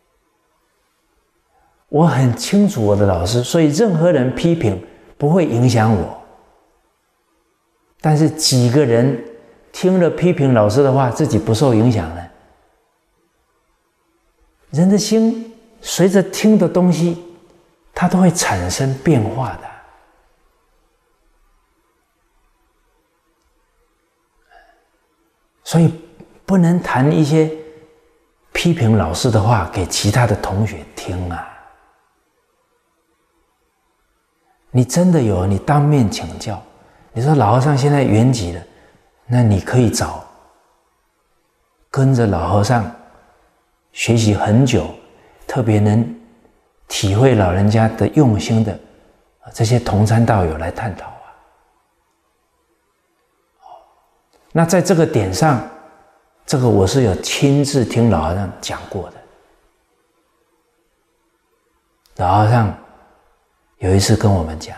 我很清楚我的老師，所以任何人批評不會影響我。但是幾個人聽了批評老師的話，自己不受影響呢？人的心隨着聽的東西，它都會產生變化的。所以不能談一些批評老師的話給其他的同學聽啊。你真的有，你當面請教。你說老和尚現在圓寂了，那你可以找跟着老和尚學習很久，特別能體會老人家的用心的這些同參道友來探討。那在這個點上，這個我是有親自聽老和尚講過的。老和尚有一次跟我們講，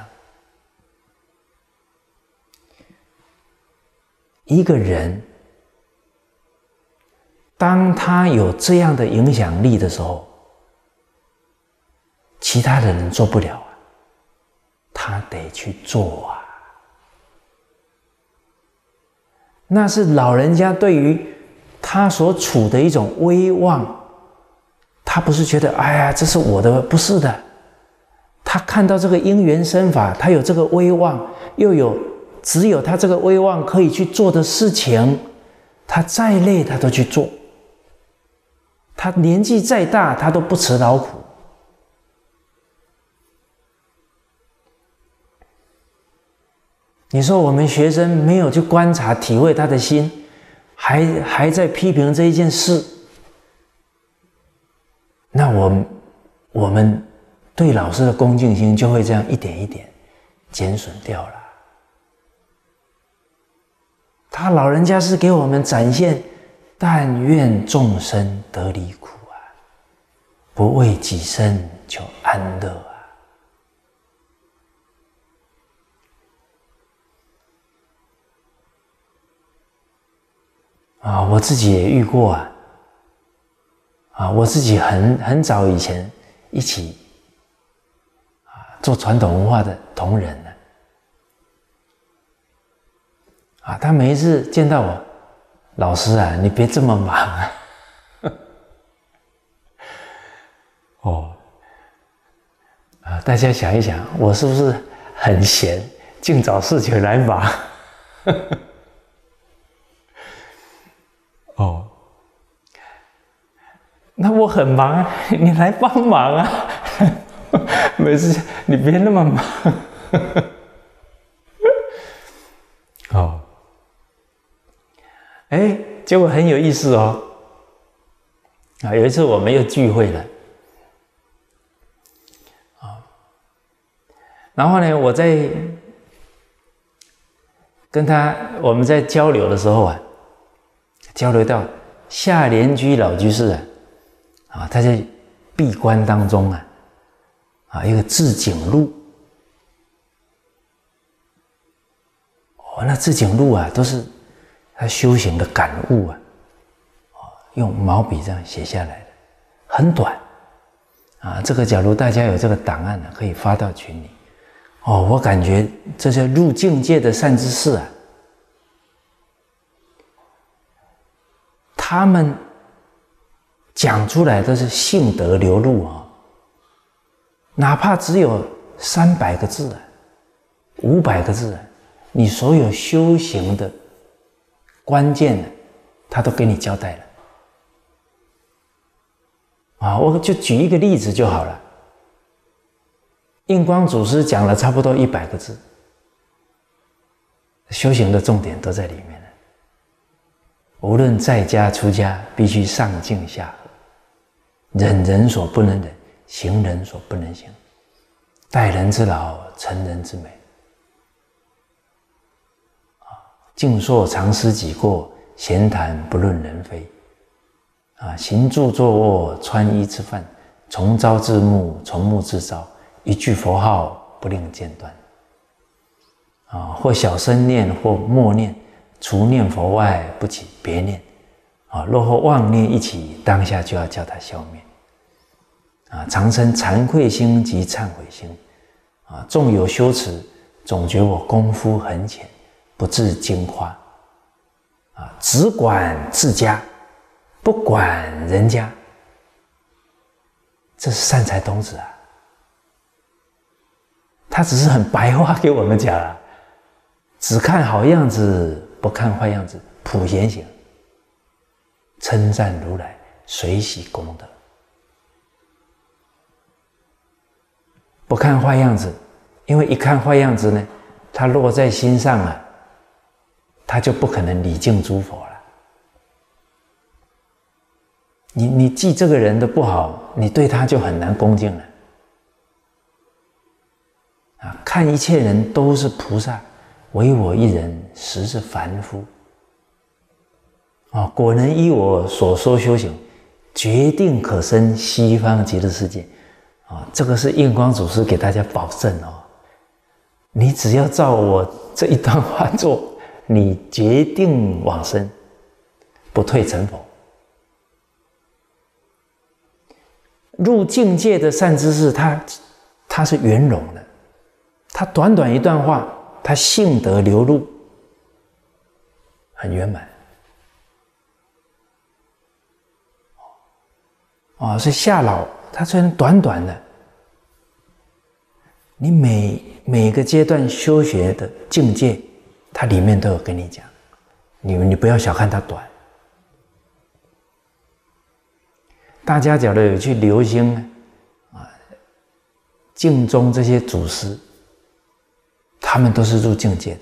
一個人當他有這樣的影響力的時候，其他的人做不了啊，他得去做啊。那是老人家對於他所處的一種威望，他不是覺得哎呀這是我的，不是的， 他看到这个因缘生法，他有这个威望，又有只有他这个威望可以去做的事情，他再累他都去做，他年纪再大他都不辞劳苦。你说我们学生没有去观察体会他的心，还还在批评这一件事，那我们我们对老师的恭敬心就会这样一点一点减损掉了。他老人家是给我们展现，但愿众生得离苦啊，不为己身求安乐啊。啊，我自己也遇过啊，啊，我自己很很早以前一起啊做传统文化的同仁呢，啊，他每一次见到我，老师啊，你别这么忙啊，哦，啊，大家想一想，我是不是很闲，净找事情来忙？哦，那我很忙啊，你来帮忙啊！每次你别那么忙。哦，哎，结果很有意思哦。啊，有一次我们又聚会了，啊，然后呢，我在跟他我们在交流的时候啊。交流到下莲居老居士啊，啊，他在闭关当中啊，啊，一个自景录，哦，那自景录啊，都是他修行的感悟啊，哦，用毛笔这样写下来的，很短，啊，这个假如大家有这个档案呢、啊，可以发到群里，哦，我感觉这些入境界的善知识啊。他们讲出来都是性德流露啊，哪怕只有三百个字啊，五百个字啊，你所有修行的关键呢，他都给你交代了啊。我就举一个例子就好了。印光祖师讲了差不多一百个字，修行的重点都在里面。无论在家出家，必须上敬下和，忍人所不能忍，行人所不能行，待人之劳，成人之美。啊，静坐常思己过，闲谈不论人非。啊，行住坐卧，穿衣吃饭，从朝至暮，从暮至朝，一句佛号不令间断。啊，或小声念，或默念。除念佛外，不起别念，啊，若或妄念一起，当下就要叫它消灭，啊，常生惭愧心及忏悔心，啊，纵有修持，总觉我功夫很浅，不自矜夸，啊，只管自家，不管人家，这是善财童子啊，他只是很白话给我们讲啊，只看好样子。不看坏样子，普贤行，称赞如来，随喜功德。不看坏样子，因为一看坏样子呢，他落在心上了，他就不可能礼敬诸佛了。你你记这个人的不好，你对他就很难恭敬了。啊，看一切人都是菩萨。唯我一人，实是凡夫。啊，果能依我所说修行，决定可生西方极乐世界。啊，这个是印光祖师给大家保证哦。你只要照我这一段话做，你决定往生，不退成佛。入境界的善知识，他他是圆融的，他短短一段话。他性德流露，很圆满。啊，所以夏老他虽然短短的， 你每每个阶段修学的境界，它里面都有跟你讲，你你不要小看它短。大家假如有去留心啊，净宗这些祖师，他们都是入境界的，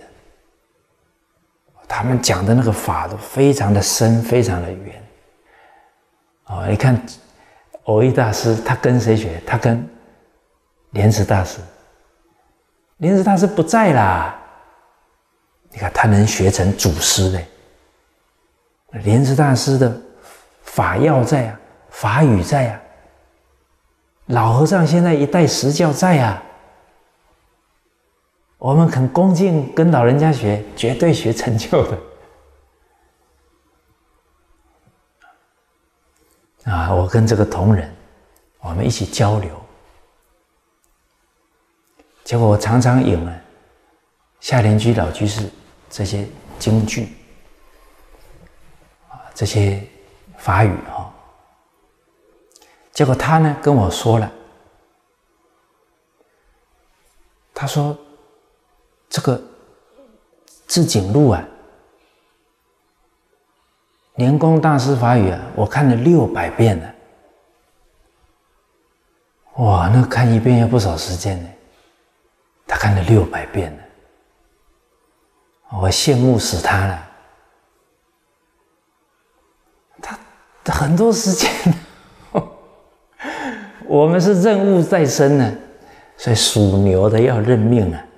他们讲的那个法都非常的深，非常的远。哦，你看蕅益大师，他跟谁学？他跟莲池大师。莲池大师不在啦，你看他能学成祖师嘞。莲池大师的法要在啊，法语在啊，老和尚现在一代实教在啊。我们肯恭敬跟老人家学，绝对学成就的。啊，我跟这个同仁，我们一起交流，结果我常常引了夏莲居老居士这些经句啊，这些法语啊，结果他呢跟我说了，他说这个智景录啊，莲公大师法语啊，我看了六百遍了。哇，那看一遍要不少时间呢。他看了六百遍了，我羡慕死他了。他很多时间，我们是任务在身呢，所以属牛的要认命啊。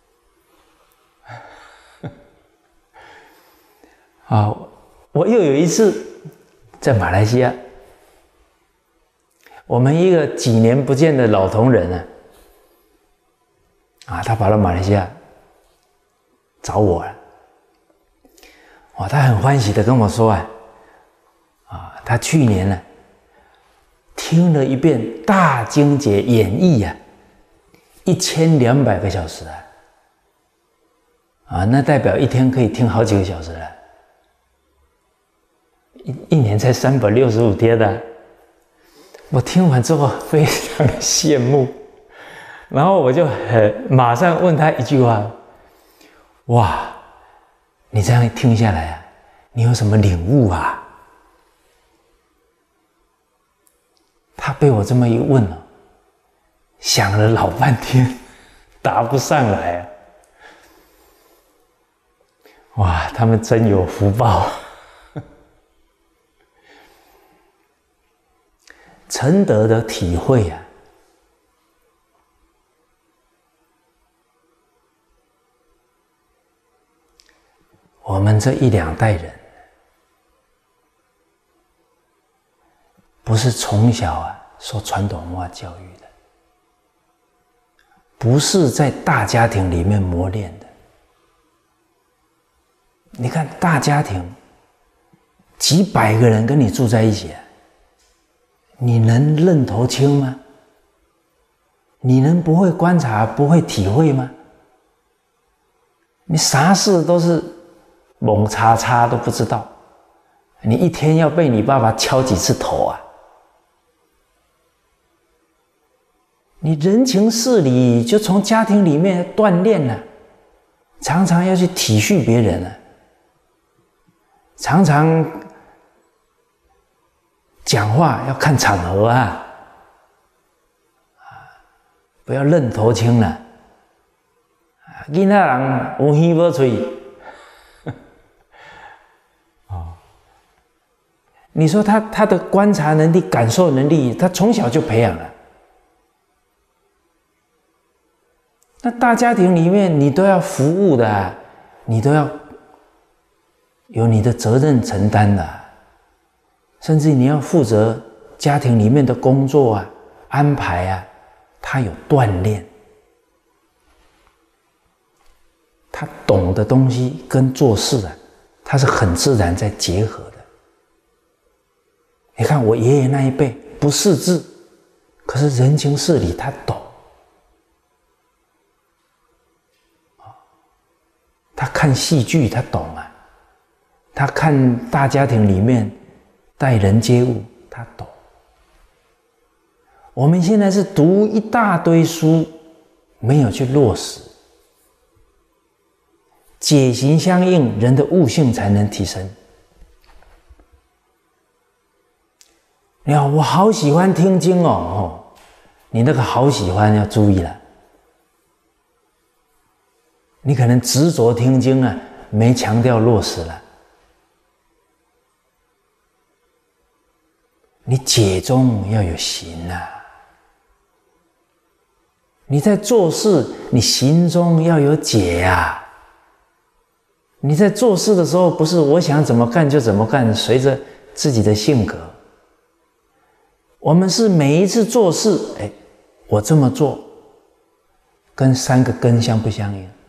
啊，我又有一次在马来西亚，我们一个几年不见的老同仁啊，啊，他跑到马来西亚找我了，哇，他很欢喜的跟我说啊，啊，他去年呢听了一遍《大经解演义》啊，一千两百个小时啊，啊，那代表一天可以听好几个小时了。一一年才三百六十五天的，我听完之后非常的羡慕，然后我就很马上问他一句话：哇，你这样听下来啊，你有什么领悟啊？他被我这么一问啊，想了老半天，答不上来啊！哇，他们真有福报。承德的体会啊，我们这一两代人，不是从小啊受传统文化教育的，不是在大家庭里面磨练的。你看大家庭，几百个人跟你住在一起啊，你能认头青吗？你能不会观察、不会体会吗？你啥事都是猛叉叉都不知道，你一天要被你爸爸敲几次头啊？你人情世理就从家庭里面锻炼了，常常要去体恤别人啊，常常讲话要看场合啊，不要认头青了。囡仔人有耳无嘴，哦，你说他他的观察能力、感受能力，他从小就培养了。那大家庭里面，你都要服务的啊，你都要有你的责任承担的啊。甚至你要负责家庭里面的工作啊、安排啊，他有锻炼，他懂的东西跟做事啊，他是很自然在结合的。你看我爷爷那一辈不识字，可是人情世理他懂，他看戏剧他懂啊，他看大家庭里面待人接物，他懂。我们现在是读一大堆书， 没有去落实。解行相应，人的悟性才能提升。你看，我好喜欢听经哦，哦，你那个好喜欢要注意了。你可能执着听经啊，没强调落实了。你解中要有行啊，你在做事，你行中要有解啊。你在做事的时候，不是我想怎么干就怎么干，随着自己的性格。我们是每一次做事，哎，我这么做，跟三个根相不相应？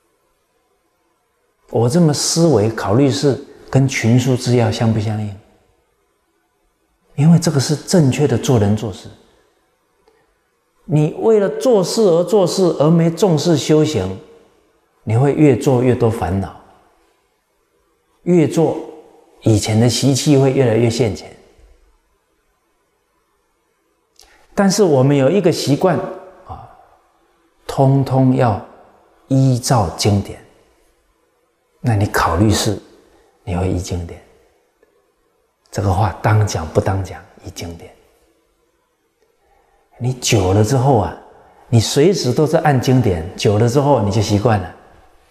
我这么思维考虑事，跟群书之要相不相应？因为这个是正确的做人做事。你为了做事而做事，而没重视修行，你会越做越多烦恼。越做，以前的习气会越来越现前。但是我们有一个习惯啊，通通要依照经典。那你考虑事，你会依经典。这个话当讲不当讲，依经典。你久了之后啊，你随时都在按经典，久了之后你就习惯了。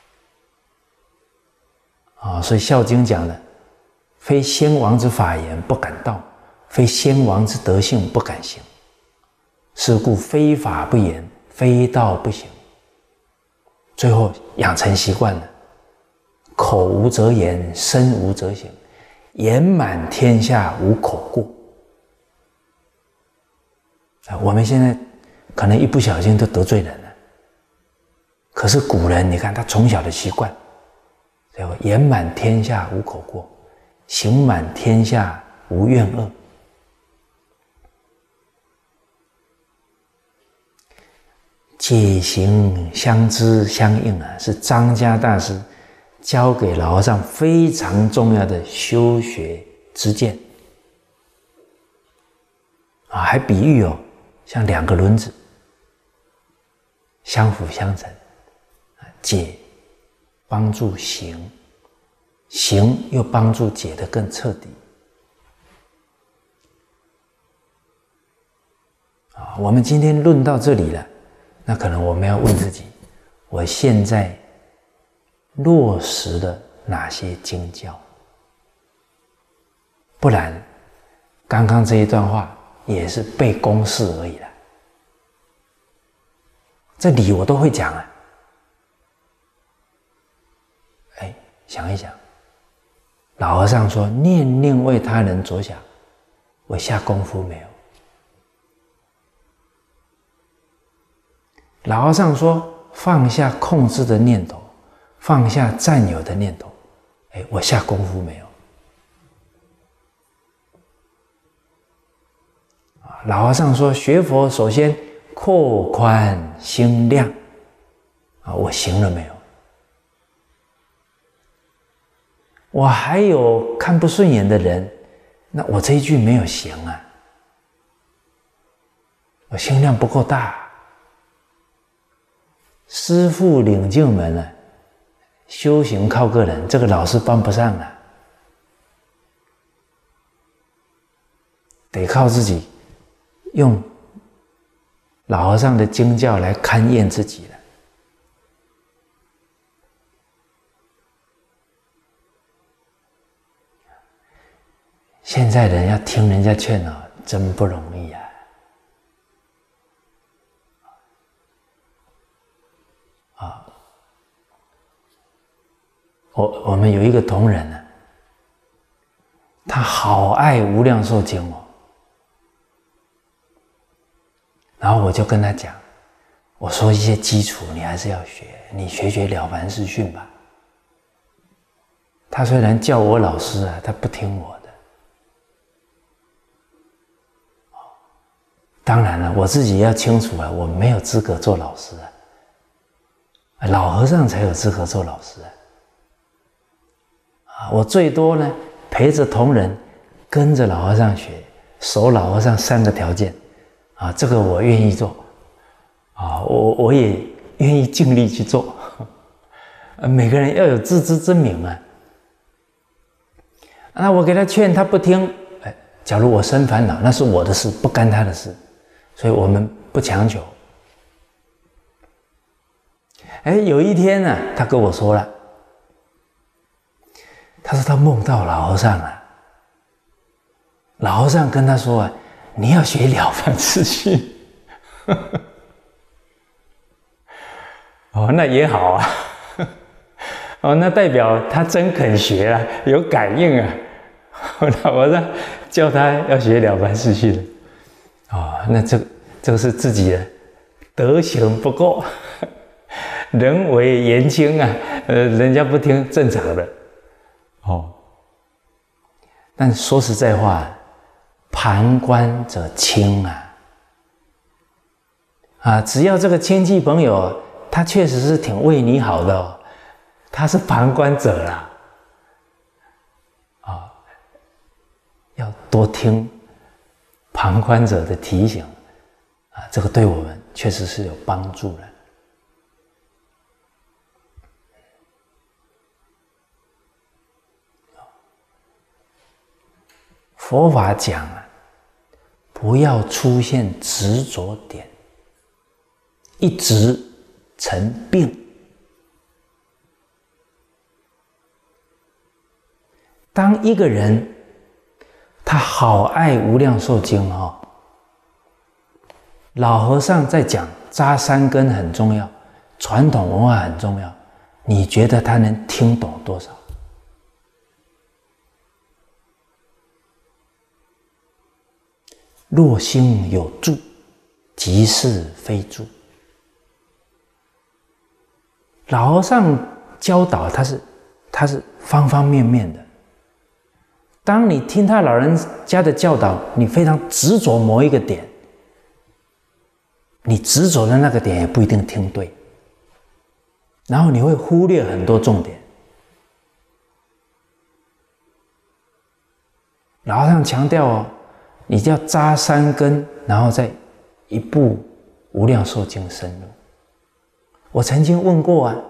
啊，所以《孝经》讲的，非先王之法言不敢道，非先王之德性不敢行。是故非法不言，非道不行。最后养成习惯了，口无则言，身无则行，言满天下无口过。我们现在可能一不小心都得罪人了，可是古人你看他从小的习惯，言满天下无口过，行满天下无怨恶。解行相知相应啊，是张家大师教给老和尚非常重要的修学之见啊，还比喻哦，像两个轮子相辅相成，解帮助行，行又帮助解得更彻底啊。我们今天论到这里了。那可能我们要问自己，我现在落实了哪些经教？不然，刚刚这一段话也是背公式而已了。这理我都会讲啊。哎，想一想，老和尚说念念为他人着想，我下功夫没有？老和尚说放下控制的念头，放下占有的念头，哎，我下功夫没有？老和尚说学佛首先扩宽心量，啊，我行了没有？我还有看不顺眼的人，那我这一句没有行啊，我心量不够大。师父领进门了，修行靠个人，这个老师帮不上啊，得靠自己，用老和尚的经教来勘验自己了。现在人要听人家劝哦，真不容易啊。啊，我我们有一个同仁呢，他好爱无量寿经哦。然后我就跟他讲，我说一些基础你还是要学，你学学了凡四训吧。他虽然叫我老師啊，他不聽我的。當然了，我自己要清楚啊，我沒有資格做老師啊，老和尚才有資格做老師啊。我最多呢，陪着同仁，跟着老和尚學，守老和尚三個條件啊，這個我願意做啊，我我也愿意尽力去做。每个人要有自知之明啊。那我给他劝，他不听。哎，假如我生烦恼，那是我的事，不干他的事，所以我们不强求。哎，有一天呢、啊，他跟我说了，他说他梦到老和尚了，老和尚跟他说啊，你要学了凡四训。哦，那也好啊。哦，那代表他真肯学啊，有感应啊。老和尚叫他要学了凡四训了。哦，那这个这个是自己的德行不够，人为言轻啊，呃，人家不听正常的。哦，但说实在话，旁观者清啊。啊，只要这个亲戚朋友，他确实是挺为你好的哦，他是旁观者啦。啊，要多听旁观者的提醒啊，这个对我们确实是有帮助的。佛法讲啊，不要出现执着点，一执成病。当一个人他好爱无量寿经哈，老和尚在讲扎三根很重要，传统文化很重要，你觉得他能听懂多少？若心有住，即是非住。老和尚教导他是他是方方面面的。当你听他老人家的教导，你非常执着某一个点，你执着的那个点也不一定听对，然后你会忽略很多重点。老和尚强调哦，你就要扎三根，然后再一步无量寿经深入。我曾经问过啊，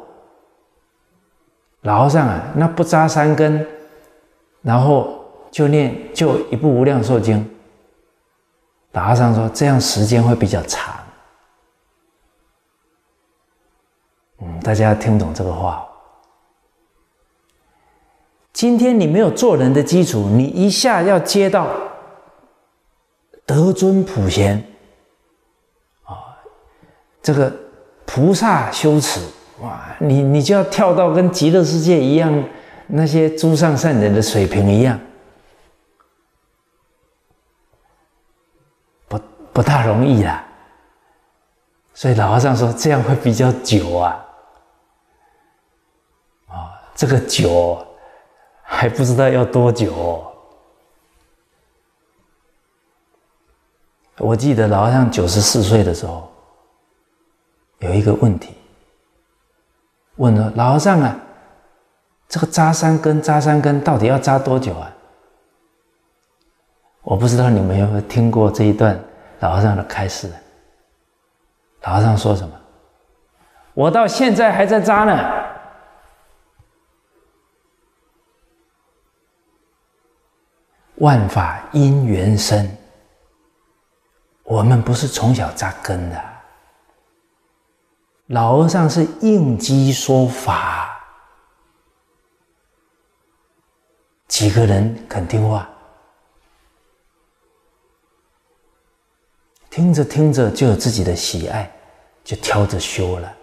老和尚啊，那不扎三根，然后就念就一部无量寿经。老和尚说这样时间会比较长。嗯，大家要听懂这个话。今天你没有做人的基础，你一下要接到德尊普贤啊，这个菩萨修持哇，你你就要跳到跟极乐世界一样，那些诸上善人的水平一样，不不大容易啦。所以老和尚说这样会比较久啊，啊，这个久还不知道要多久哦。我记得老和尚九十四岁的时候，有一个问题，问了老和尚啊，这个扎三根扎三根到底要扎多久啊？我不知道你们有没有听过这一段老和尚的开示。老和尚说什么？我到现在还在扎呢。万法因缘生，我们不是从小扎根的。老和尚是应机说法，几个人肯听话，听着听着就有自己的喜爱，就挑着修了。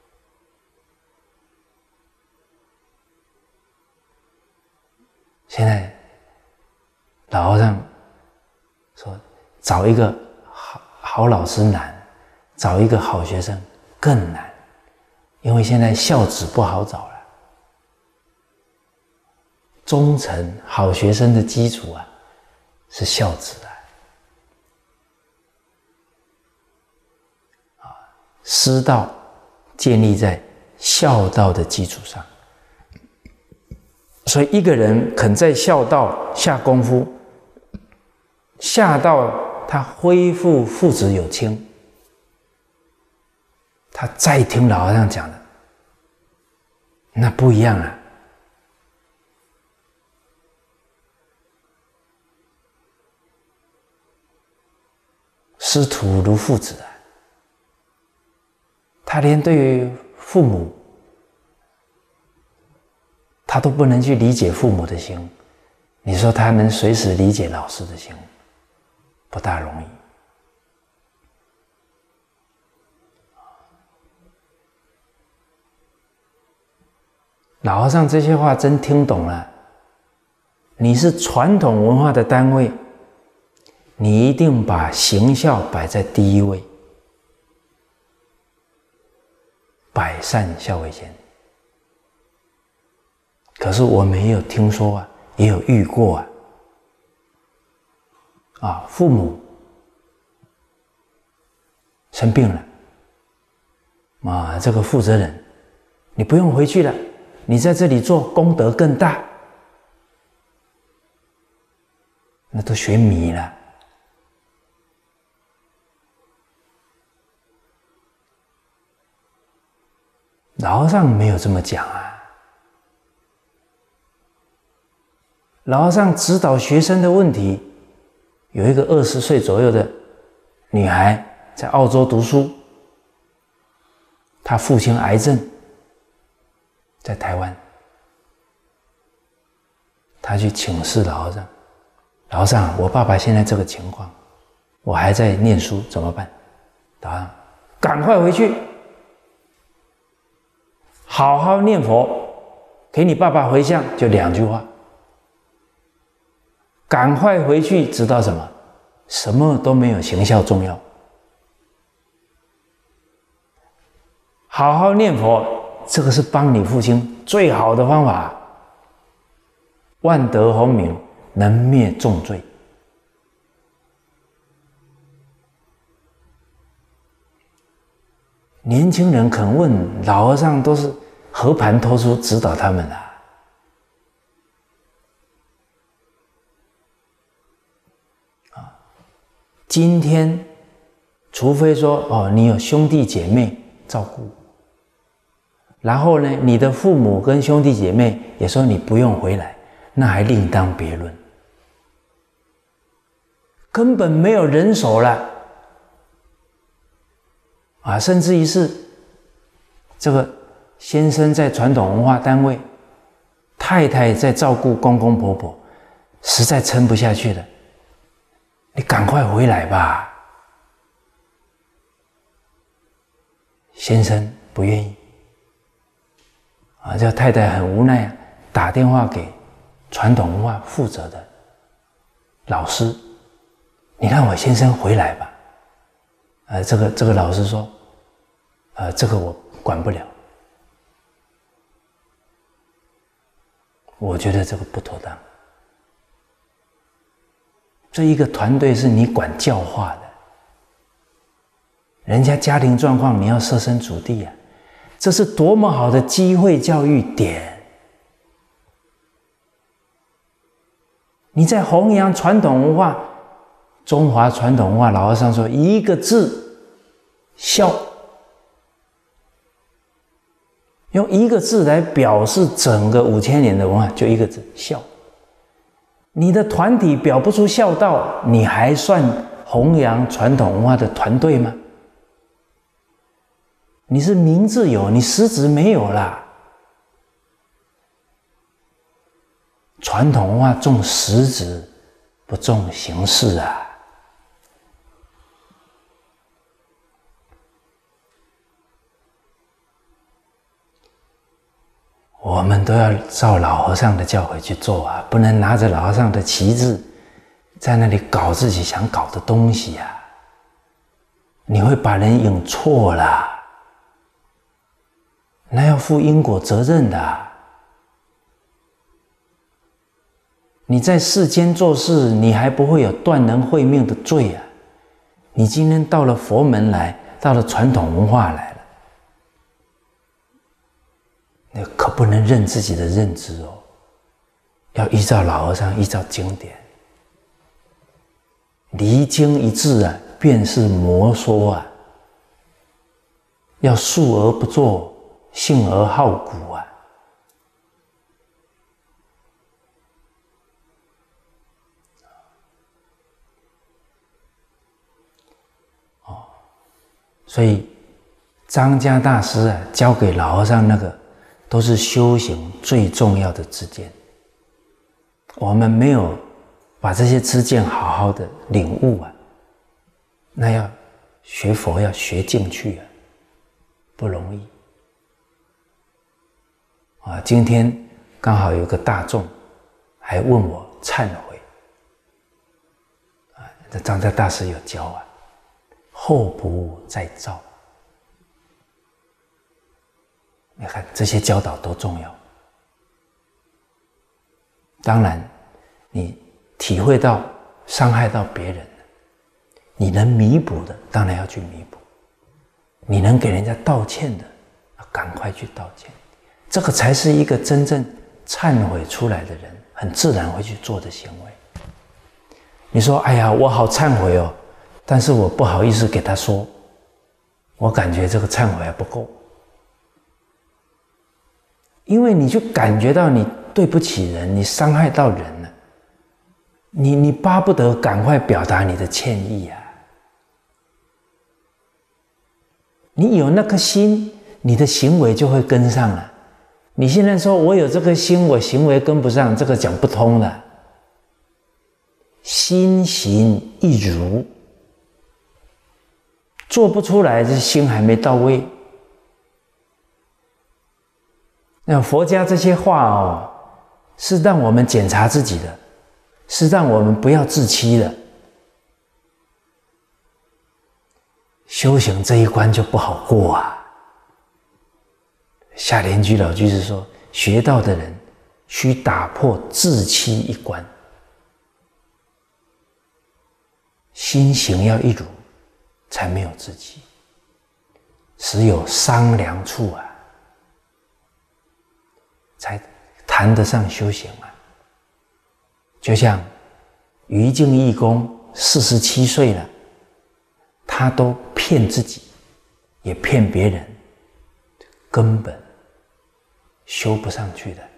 现在老和尚说，找一个好好老师难，找一个好学生更难，因为现在孝子不好找了。忠诚好学生的基础啊，是孝子啊。啊，师道建立在孝道的基础上，所以一个人肯在孝道下功夫，下到他恢复父子有亲， 他再听老和尚讲的，那不一样了。师徒如父子啊，他连对于父母，他都不能去理解父母的心，你说他能随时理解老师的心，不大容易。老和尚这些话真听懂了，你是传统文化的单位，你一定把行孝摆在第一位，百善孝为先。可是我们也有听说啊，也有遇过啊，啊，父母生病了，啊，这个负责人，你不用回去了，你在这里做，功德更大，那都学迷了。老和尚没有这么讲啊。老和尚指导学生的问题，有一个二十岁左右的女孩在澳洲读书，她父亲癌症，在台湾，她去请示老和尚，老和尚，我爸爸现在这个情况，我还在念书，怎么办？老和尚，赶快回去，好好念佛，给你爸爸回向，就两句话。赶快回去，知道什么？什么都没有行孝重要。好好念佛，这个是帮你父亲最好的方法。万德洪名，能灭重罪。年轻人肯问，老和尚都是和盘托出指导他们啊。今天，除非说哦，你有兄弟姐妹照顾，然后呢，你的父母跟兄弟姐妹也说你不用回来，那还另当别论。根本没有人手了啊，甚至于是这个先生在传统文化单位，太太在照顾公公婆婆，实在撑不下去了。你赶快回来吧。先生不愿意啊，这太太很无奈啊，打电话给传统文化负责的老师，你让我先生回来吧。呃，这个这个老师说，呃，这个我管不了，我觉得这个不妥当。这一个团队是你管教化的，人家家庭状况你要设身处地啊，这是多么好的机会教育点！你在弘扬传统文化，中华传统文化，老和尚说一个字，孝，用一个字来表示整个五千年的文化，就一个字，孝。你的团体表不出孝道，你还算弘扬传统文化的团队吗？你是名字有，你实质没有啦。传统文化重实质，不重形式啊。我们都要照老和尚的教诲去做啊，不能拿着老和尚的旗帜，在那里搞自己想搞的东西啊，你会把人引错了，那要负因果责任的啊。你在世间做事，你还不会有断人慧命的罪啊，你今天到了佛门来，到了传统文化来了，那可不能认自己的认知哦，要依照老和尚，依照经典，离经一致啊，便是魔说啊。 要述而不作，信而好古啊。哦，所以张家大师啊，教给老和尚那个，都是修行最重要的知见。我们没有把这些知见好好的领悟啊，那要学佛要学进去啊，不容易啊。今天刚好有个大众还问我忏悔啊，这张家大师有教啊，后不再造。你看这些教导多重要。当然，你体会到伤害到别人，你能弥补的，当然要去弥补；你能给人家道歉的，赶快去道歉。这个才是一个真正忏悔出来的人很自然会去做的行为。你说：“哎呀，我好忏悔哦，但是我不好意思给他说，我感觉这个忏悔还不够。”因为你就感觉到你对不起人，你伤害到人了，你你巴不得赶快表达你的歉意啊！你有那颗心，你的行为就会跟上了。你现在说我有这颗心，我行为跟不上，这个讲不通的。心行一如，做不出来，这心还没到位。那佛家这些话哦，是让我们检查自己的，是让我们不要自欺的。修行这一关就不好过啊。夏莲居老居士说，学道的人需打破自欺一关，心行要一如，才没有自欺，实有商量处啊，才谈得上修行啊。就像于净义公四十七岁了，他都骗自己，也骗别人，根本修不上去的。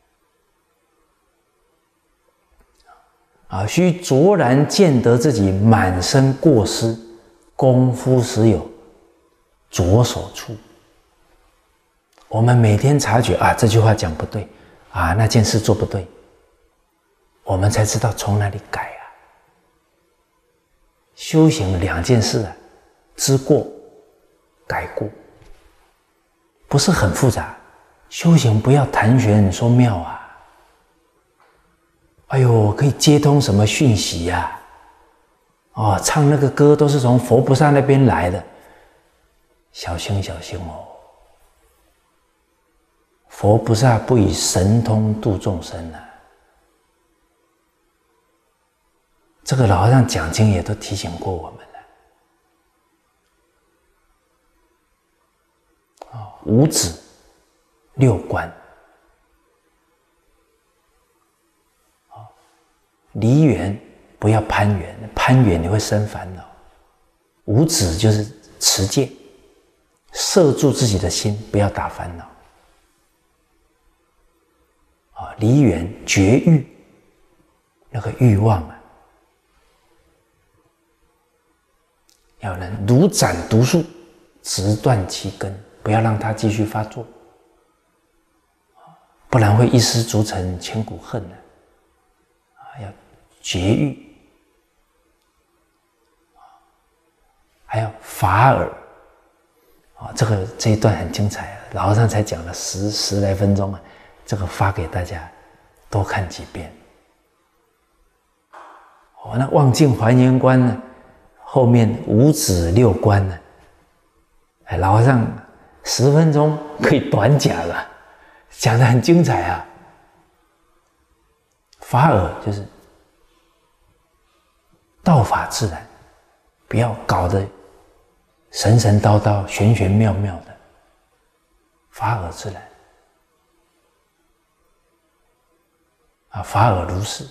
啊，须卓然见得自己满身过失，功夫时有着手处。我们每天察觉啊，这句话讲不对啊，那件事做不对，我们才知道从哪里改啊。修行两件事啊，知过改过，不是很复杂。修行不要谈玄说妙啊，哎呦，可以接通什么讯息呀？哦，唱那个歌都是从佛菩萨那边来的，小心小心哦。佛菩萨不以神通度众生啊。这个老和尚讲经也都提醒过我们了。哦，五指六观，哦，离缘不要攀缘，攀缘你会生烦恼。五指就是持戒，摄住自己的心，不要打烦恼。啊，离缘绝欲，那个欲望啊，要能如斩毒树，直断其根，不要让它继续发作，不然会一失足成千古恨呢。啊，要绝欲，还要法耳。啊，这个这一段很精彩啊，老和尚才讲了十十来分钟啊，这个发给大家多看几遍。哦，那望境还原观呢？后面五指六观呢？哎，老和尚十分钟可以短讲了，讲得很精彩啊。法耳就是道法自然，不要搞得神神叨叨、玄玄妙妙的，法耳自然啊，法耳如是，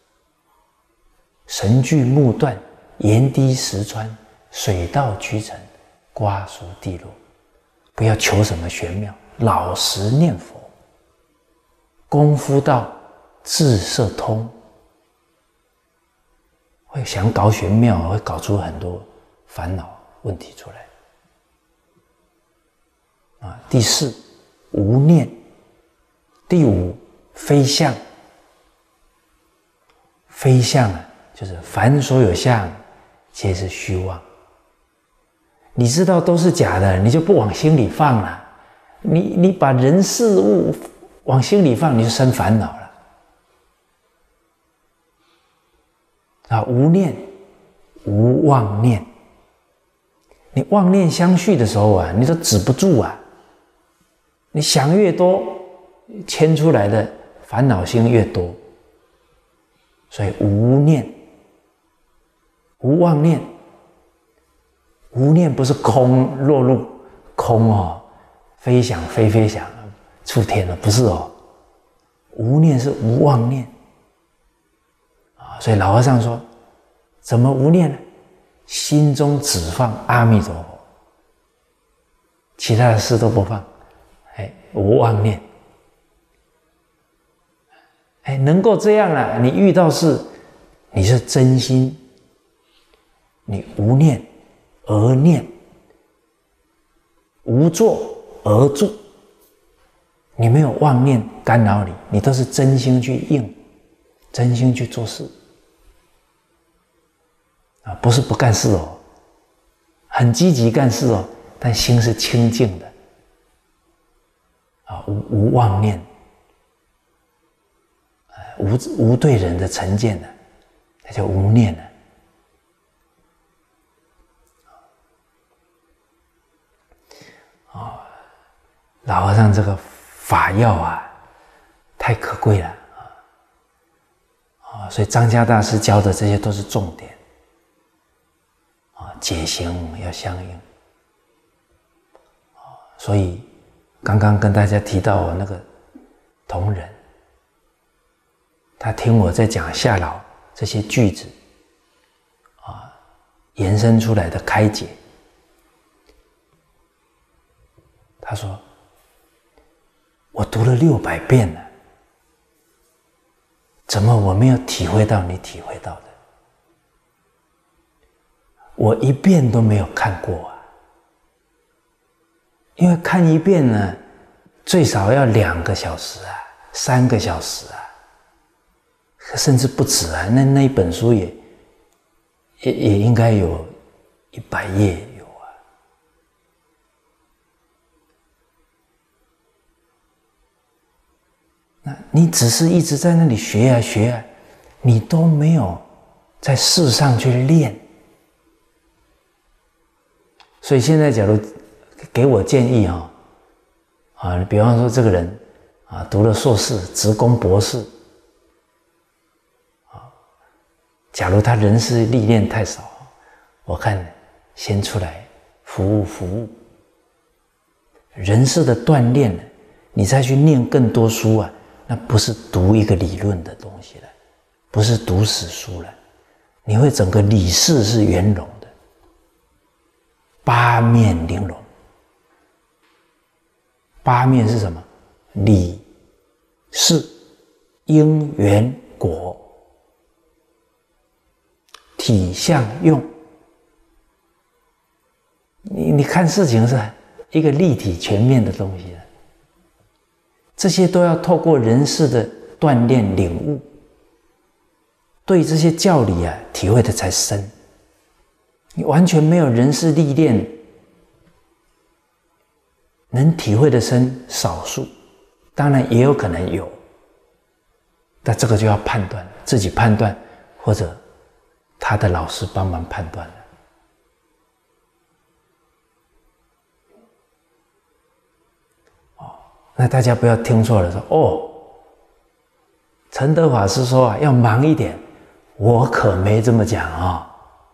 神具木断。岩滴石穿，水到渠成，瓜熟蒂落， 不要求什么玄妙，老实念佛，功夫到智色通。会想搞玄妙，会搞出很多烦恼问题出来。啊，第四，无念；第五，非相。非相啊，就是凡所有相，皆是虚妄。你知道都是假的，你就不往心里放了。你你把人事物往心里放，你就生烦恼了。啊，无念，无妄念。你妄念相续的时候啊，你都止不住啊。你想越多，牵出来的烦恼心越多。所以无念，无妄念。无念不是空，落入空哦，飞翔飞飞翔出天了，不是哦。无念是无妄念。所以老和尚说，怎么无念呢？心中只放阿弥陀佛，其他的事都不放，哎，无妄念。哎，能够这样了，你遇到事，你是真心，你无念而念，无作而住，你没有妄念干扰你，你都是真心去应，真心去做事。啊，不是不干事哦，很积极干事哦，但心是清净的，啊，无无妄念，无无对人的成见呢，那叫无念呢。啊，老和尚这个法要啊，太可贵了啊！啊，所以张家大师教的这些都是重点。解行要相应，所以刚刚跟大家提到我那个同仁，他听我在讲下老这些句子啊，延伸出来的开解，他说：“我读了六百遍了，怎么我没有体会到你体会到的？我一遍都没有看过啊！因为看一遍呢，最少要两个小时啊，三个小时啊，甚至不止啊。那那一本书也也也应该有一百页有啊。那你只是一直在那里学啊学啊，你都没有在事上去练。所以现在，假如给我建议啊，啊，比方说这个人啊，读了硕士，职攻博士，啊，假如他人事历练太少，我看先出来服务服务，人事的锻炼，你再去念更多书啊，那不是读一个理论的东西了，不是读死书了，你会整个理事是圆融。八面玲珑，八面是什么？理、事、因、缘、果、体、相、用。你你看事情是一个立体全面的东西，这些都要透过人事的锻炼领悟，对这些教理啊体会的才深。你完全没有人事历练，能体会的深少数，当然也有可能有，但这个就要判断，自己判断，或者他的老师帮忙判断了。哦，那大家不要听错了，说哦，陈德法师说啊，要忙一点，我可没这么讲啊。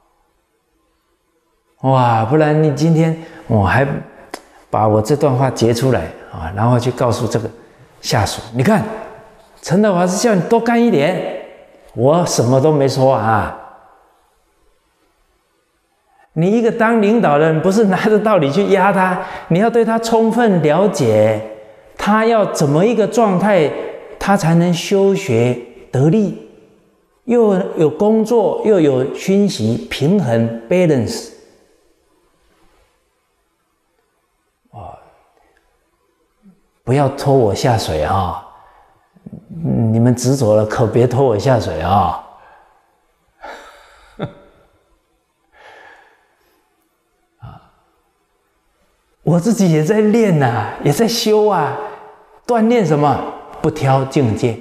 哇，不然你今天我还把我这段话截出来啊，然后去告诉这个下属，你看陈德法师叫你多干一点，我什么都没说啊。 你一个当领导人，不是拿着道理去压他，你要对他充分了解，他要怎么一个状态，他才能修学得力，又有工作，又有熏习，平衡 balance。哦，不要拖我下水啊！你们执着了，可别拖我下水啊！我自己也在练啊，也在修啊，锻炼什么？不挑境界。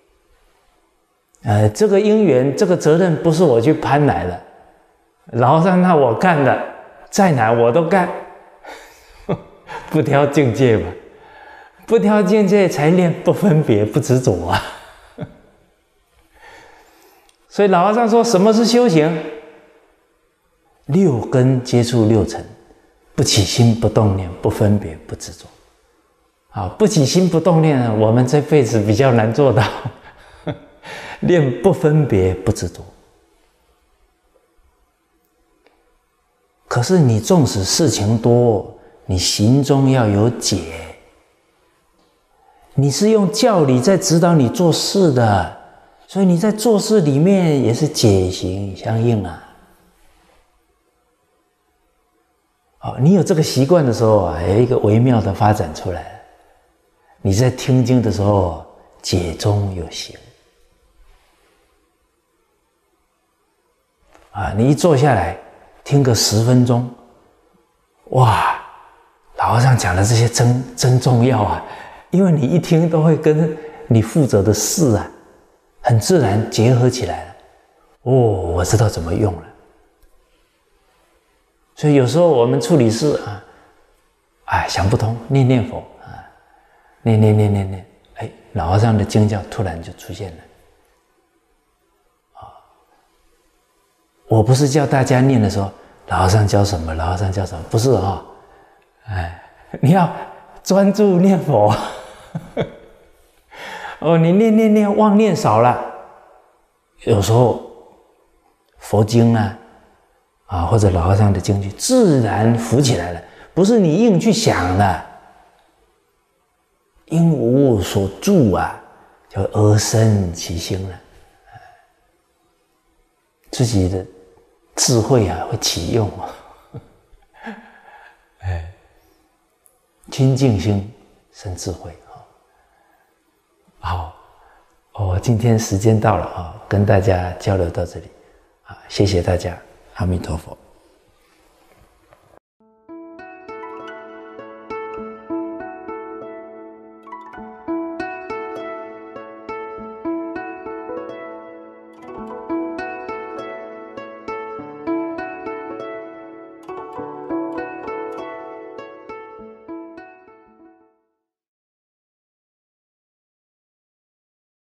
呃，这个因缘，这个责任不是我去攀来的，老和尚让我干的，在哪我都干，不挑境界吧，不挑境界才练不分别、不执着啊。所以老和尚说，什么是修行？六根接触六尘。不起心不动念，不分别不执着。啊，不起心不动念呢，我们这辈子比较难做到。练不分别不执着。可是你纵使事情多，你心中要有解。你是用教理在指导你做事的，所以你在做事里面也是解行相应啊。哦，你有这个习惯的时候啊，有一个微妙的发展出来。你在听经的时候，解中有行。啊，你一坐下来听个十分钟，哇，老和尚讲的这些真真重要啊！因为你一听都会跟你负责的事啊，很自然结合起来了。哦，我知道怎么用了。所以有时候我们处理事啊，哎想不通，念念佛啊，念念念念念，哎，老和尚的经教突然就出现了。啊，我不是叫大家念的时候，老和尚教什么，老和尚教什么，不是啊、哦，哎，你要专注念佛。哦，你念念念，妄念少了，有时候佛经啊。啊，或者老和尚的经句自然浮起来了，不是你硬去想的，因无所住啊，就而生其心了，自己的智慧啊会启用啊，哎，清净心生智慧啊。好，哦，今天时间到了啊，跟大家交流到这里啊，谢谢大家。阿弥陀佛。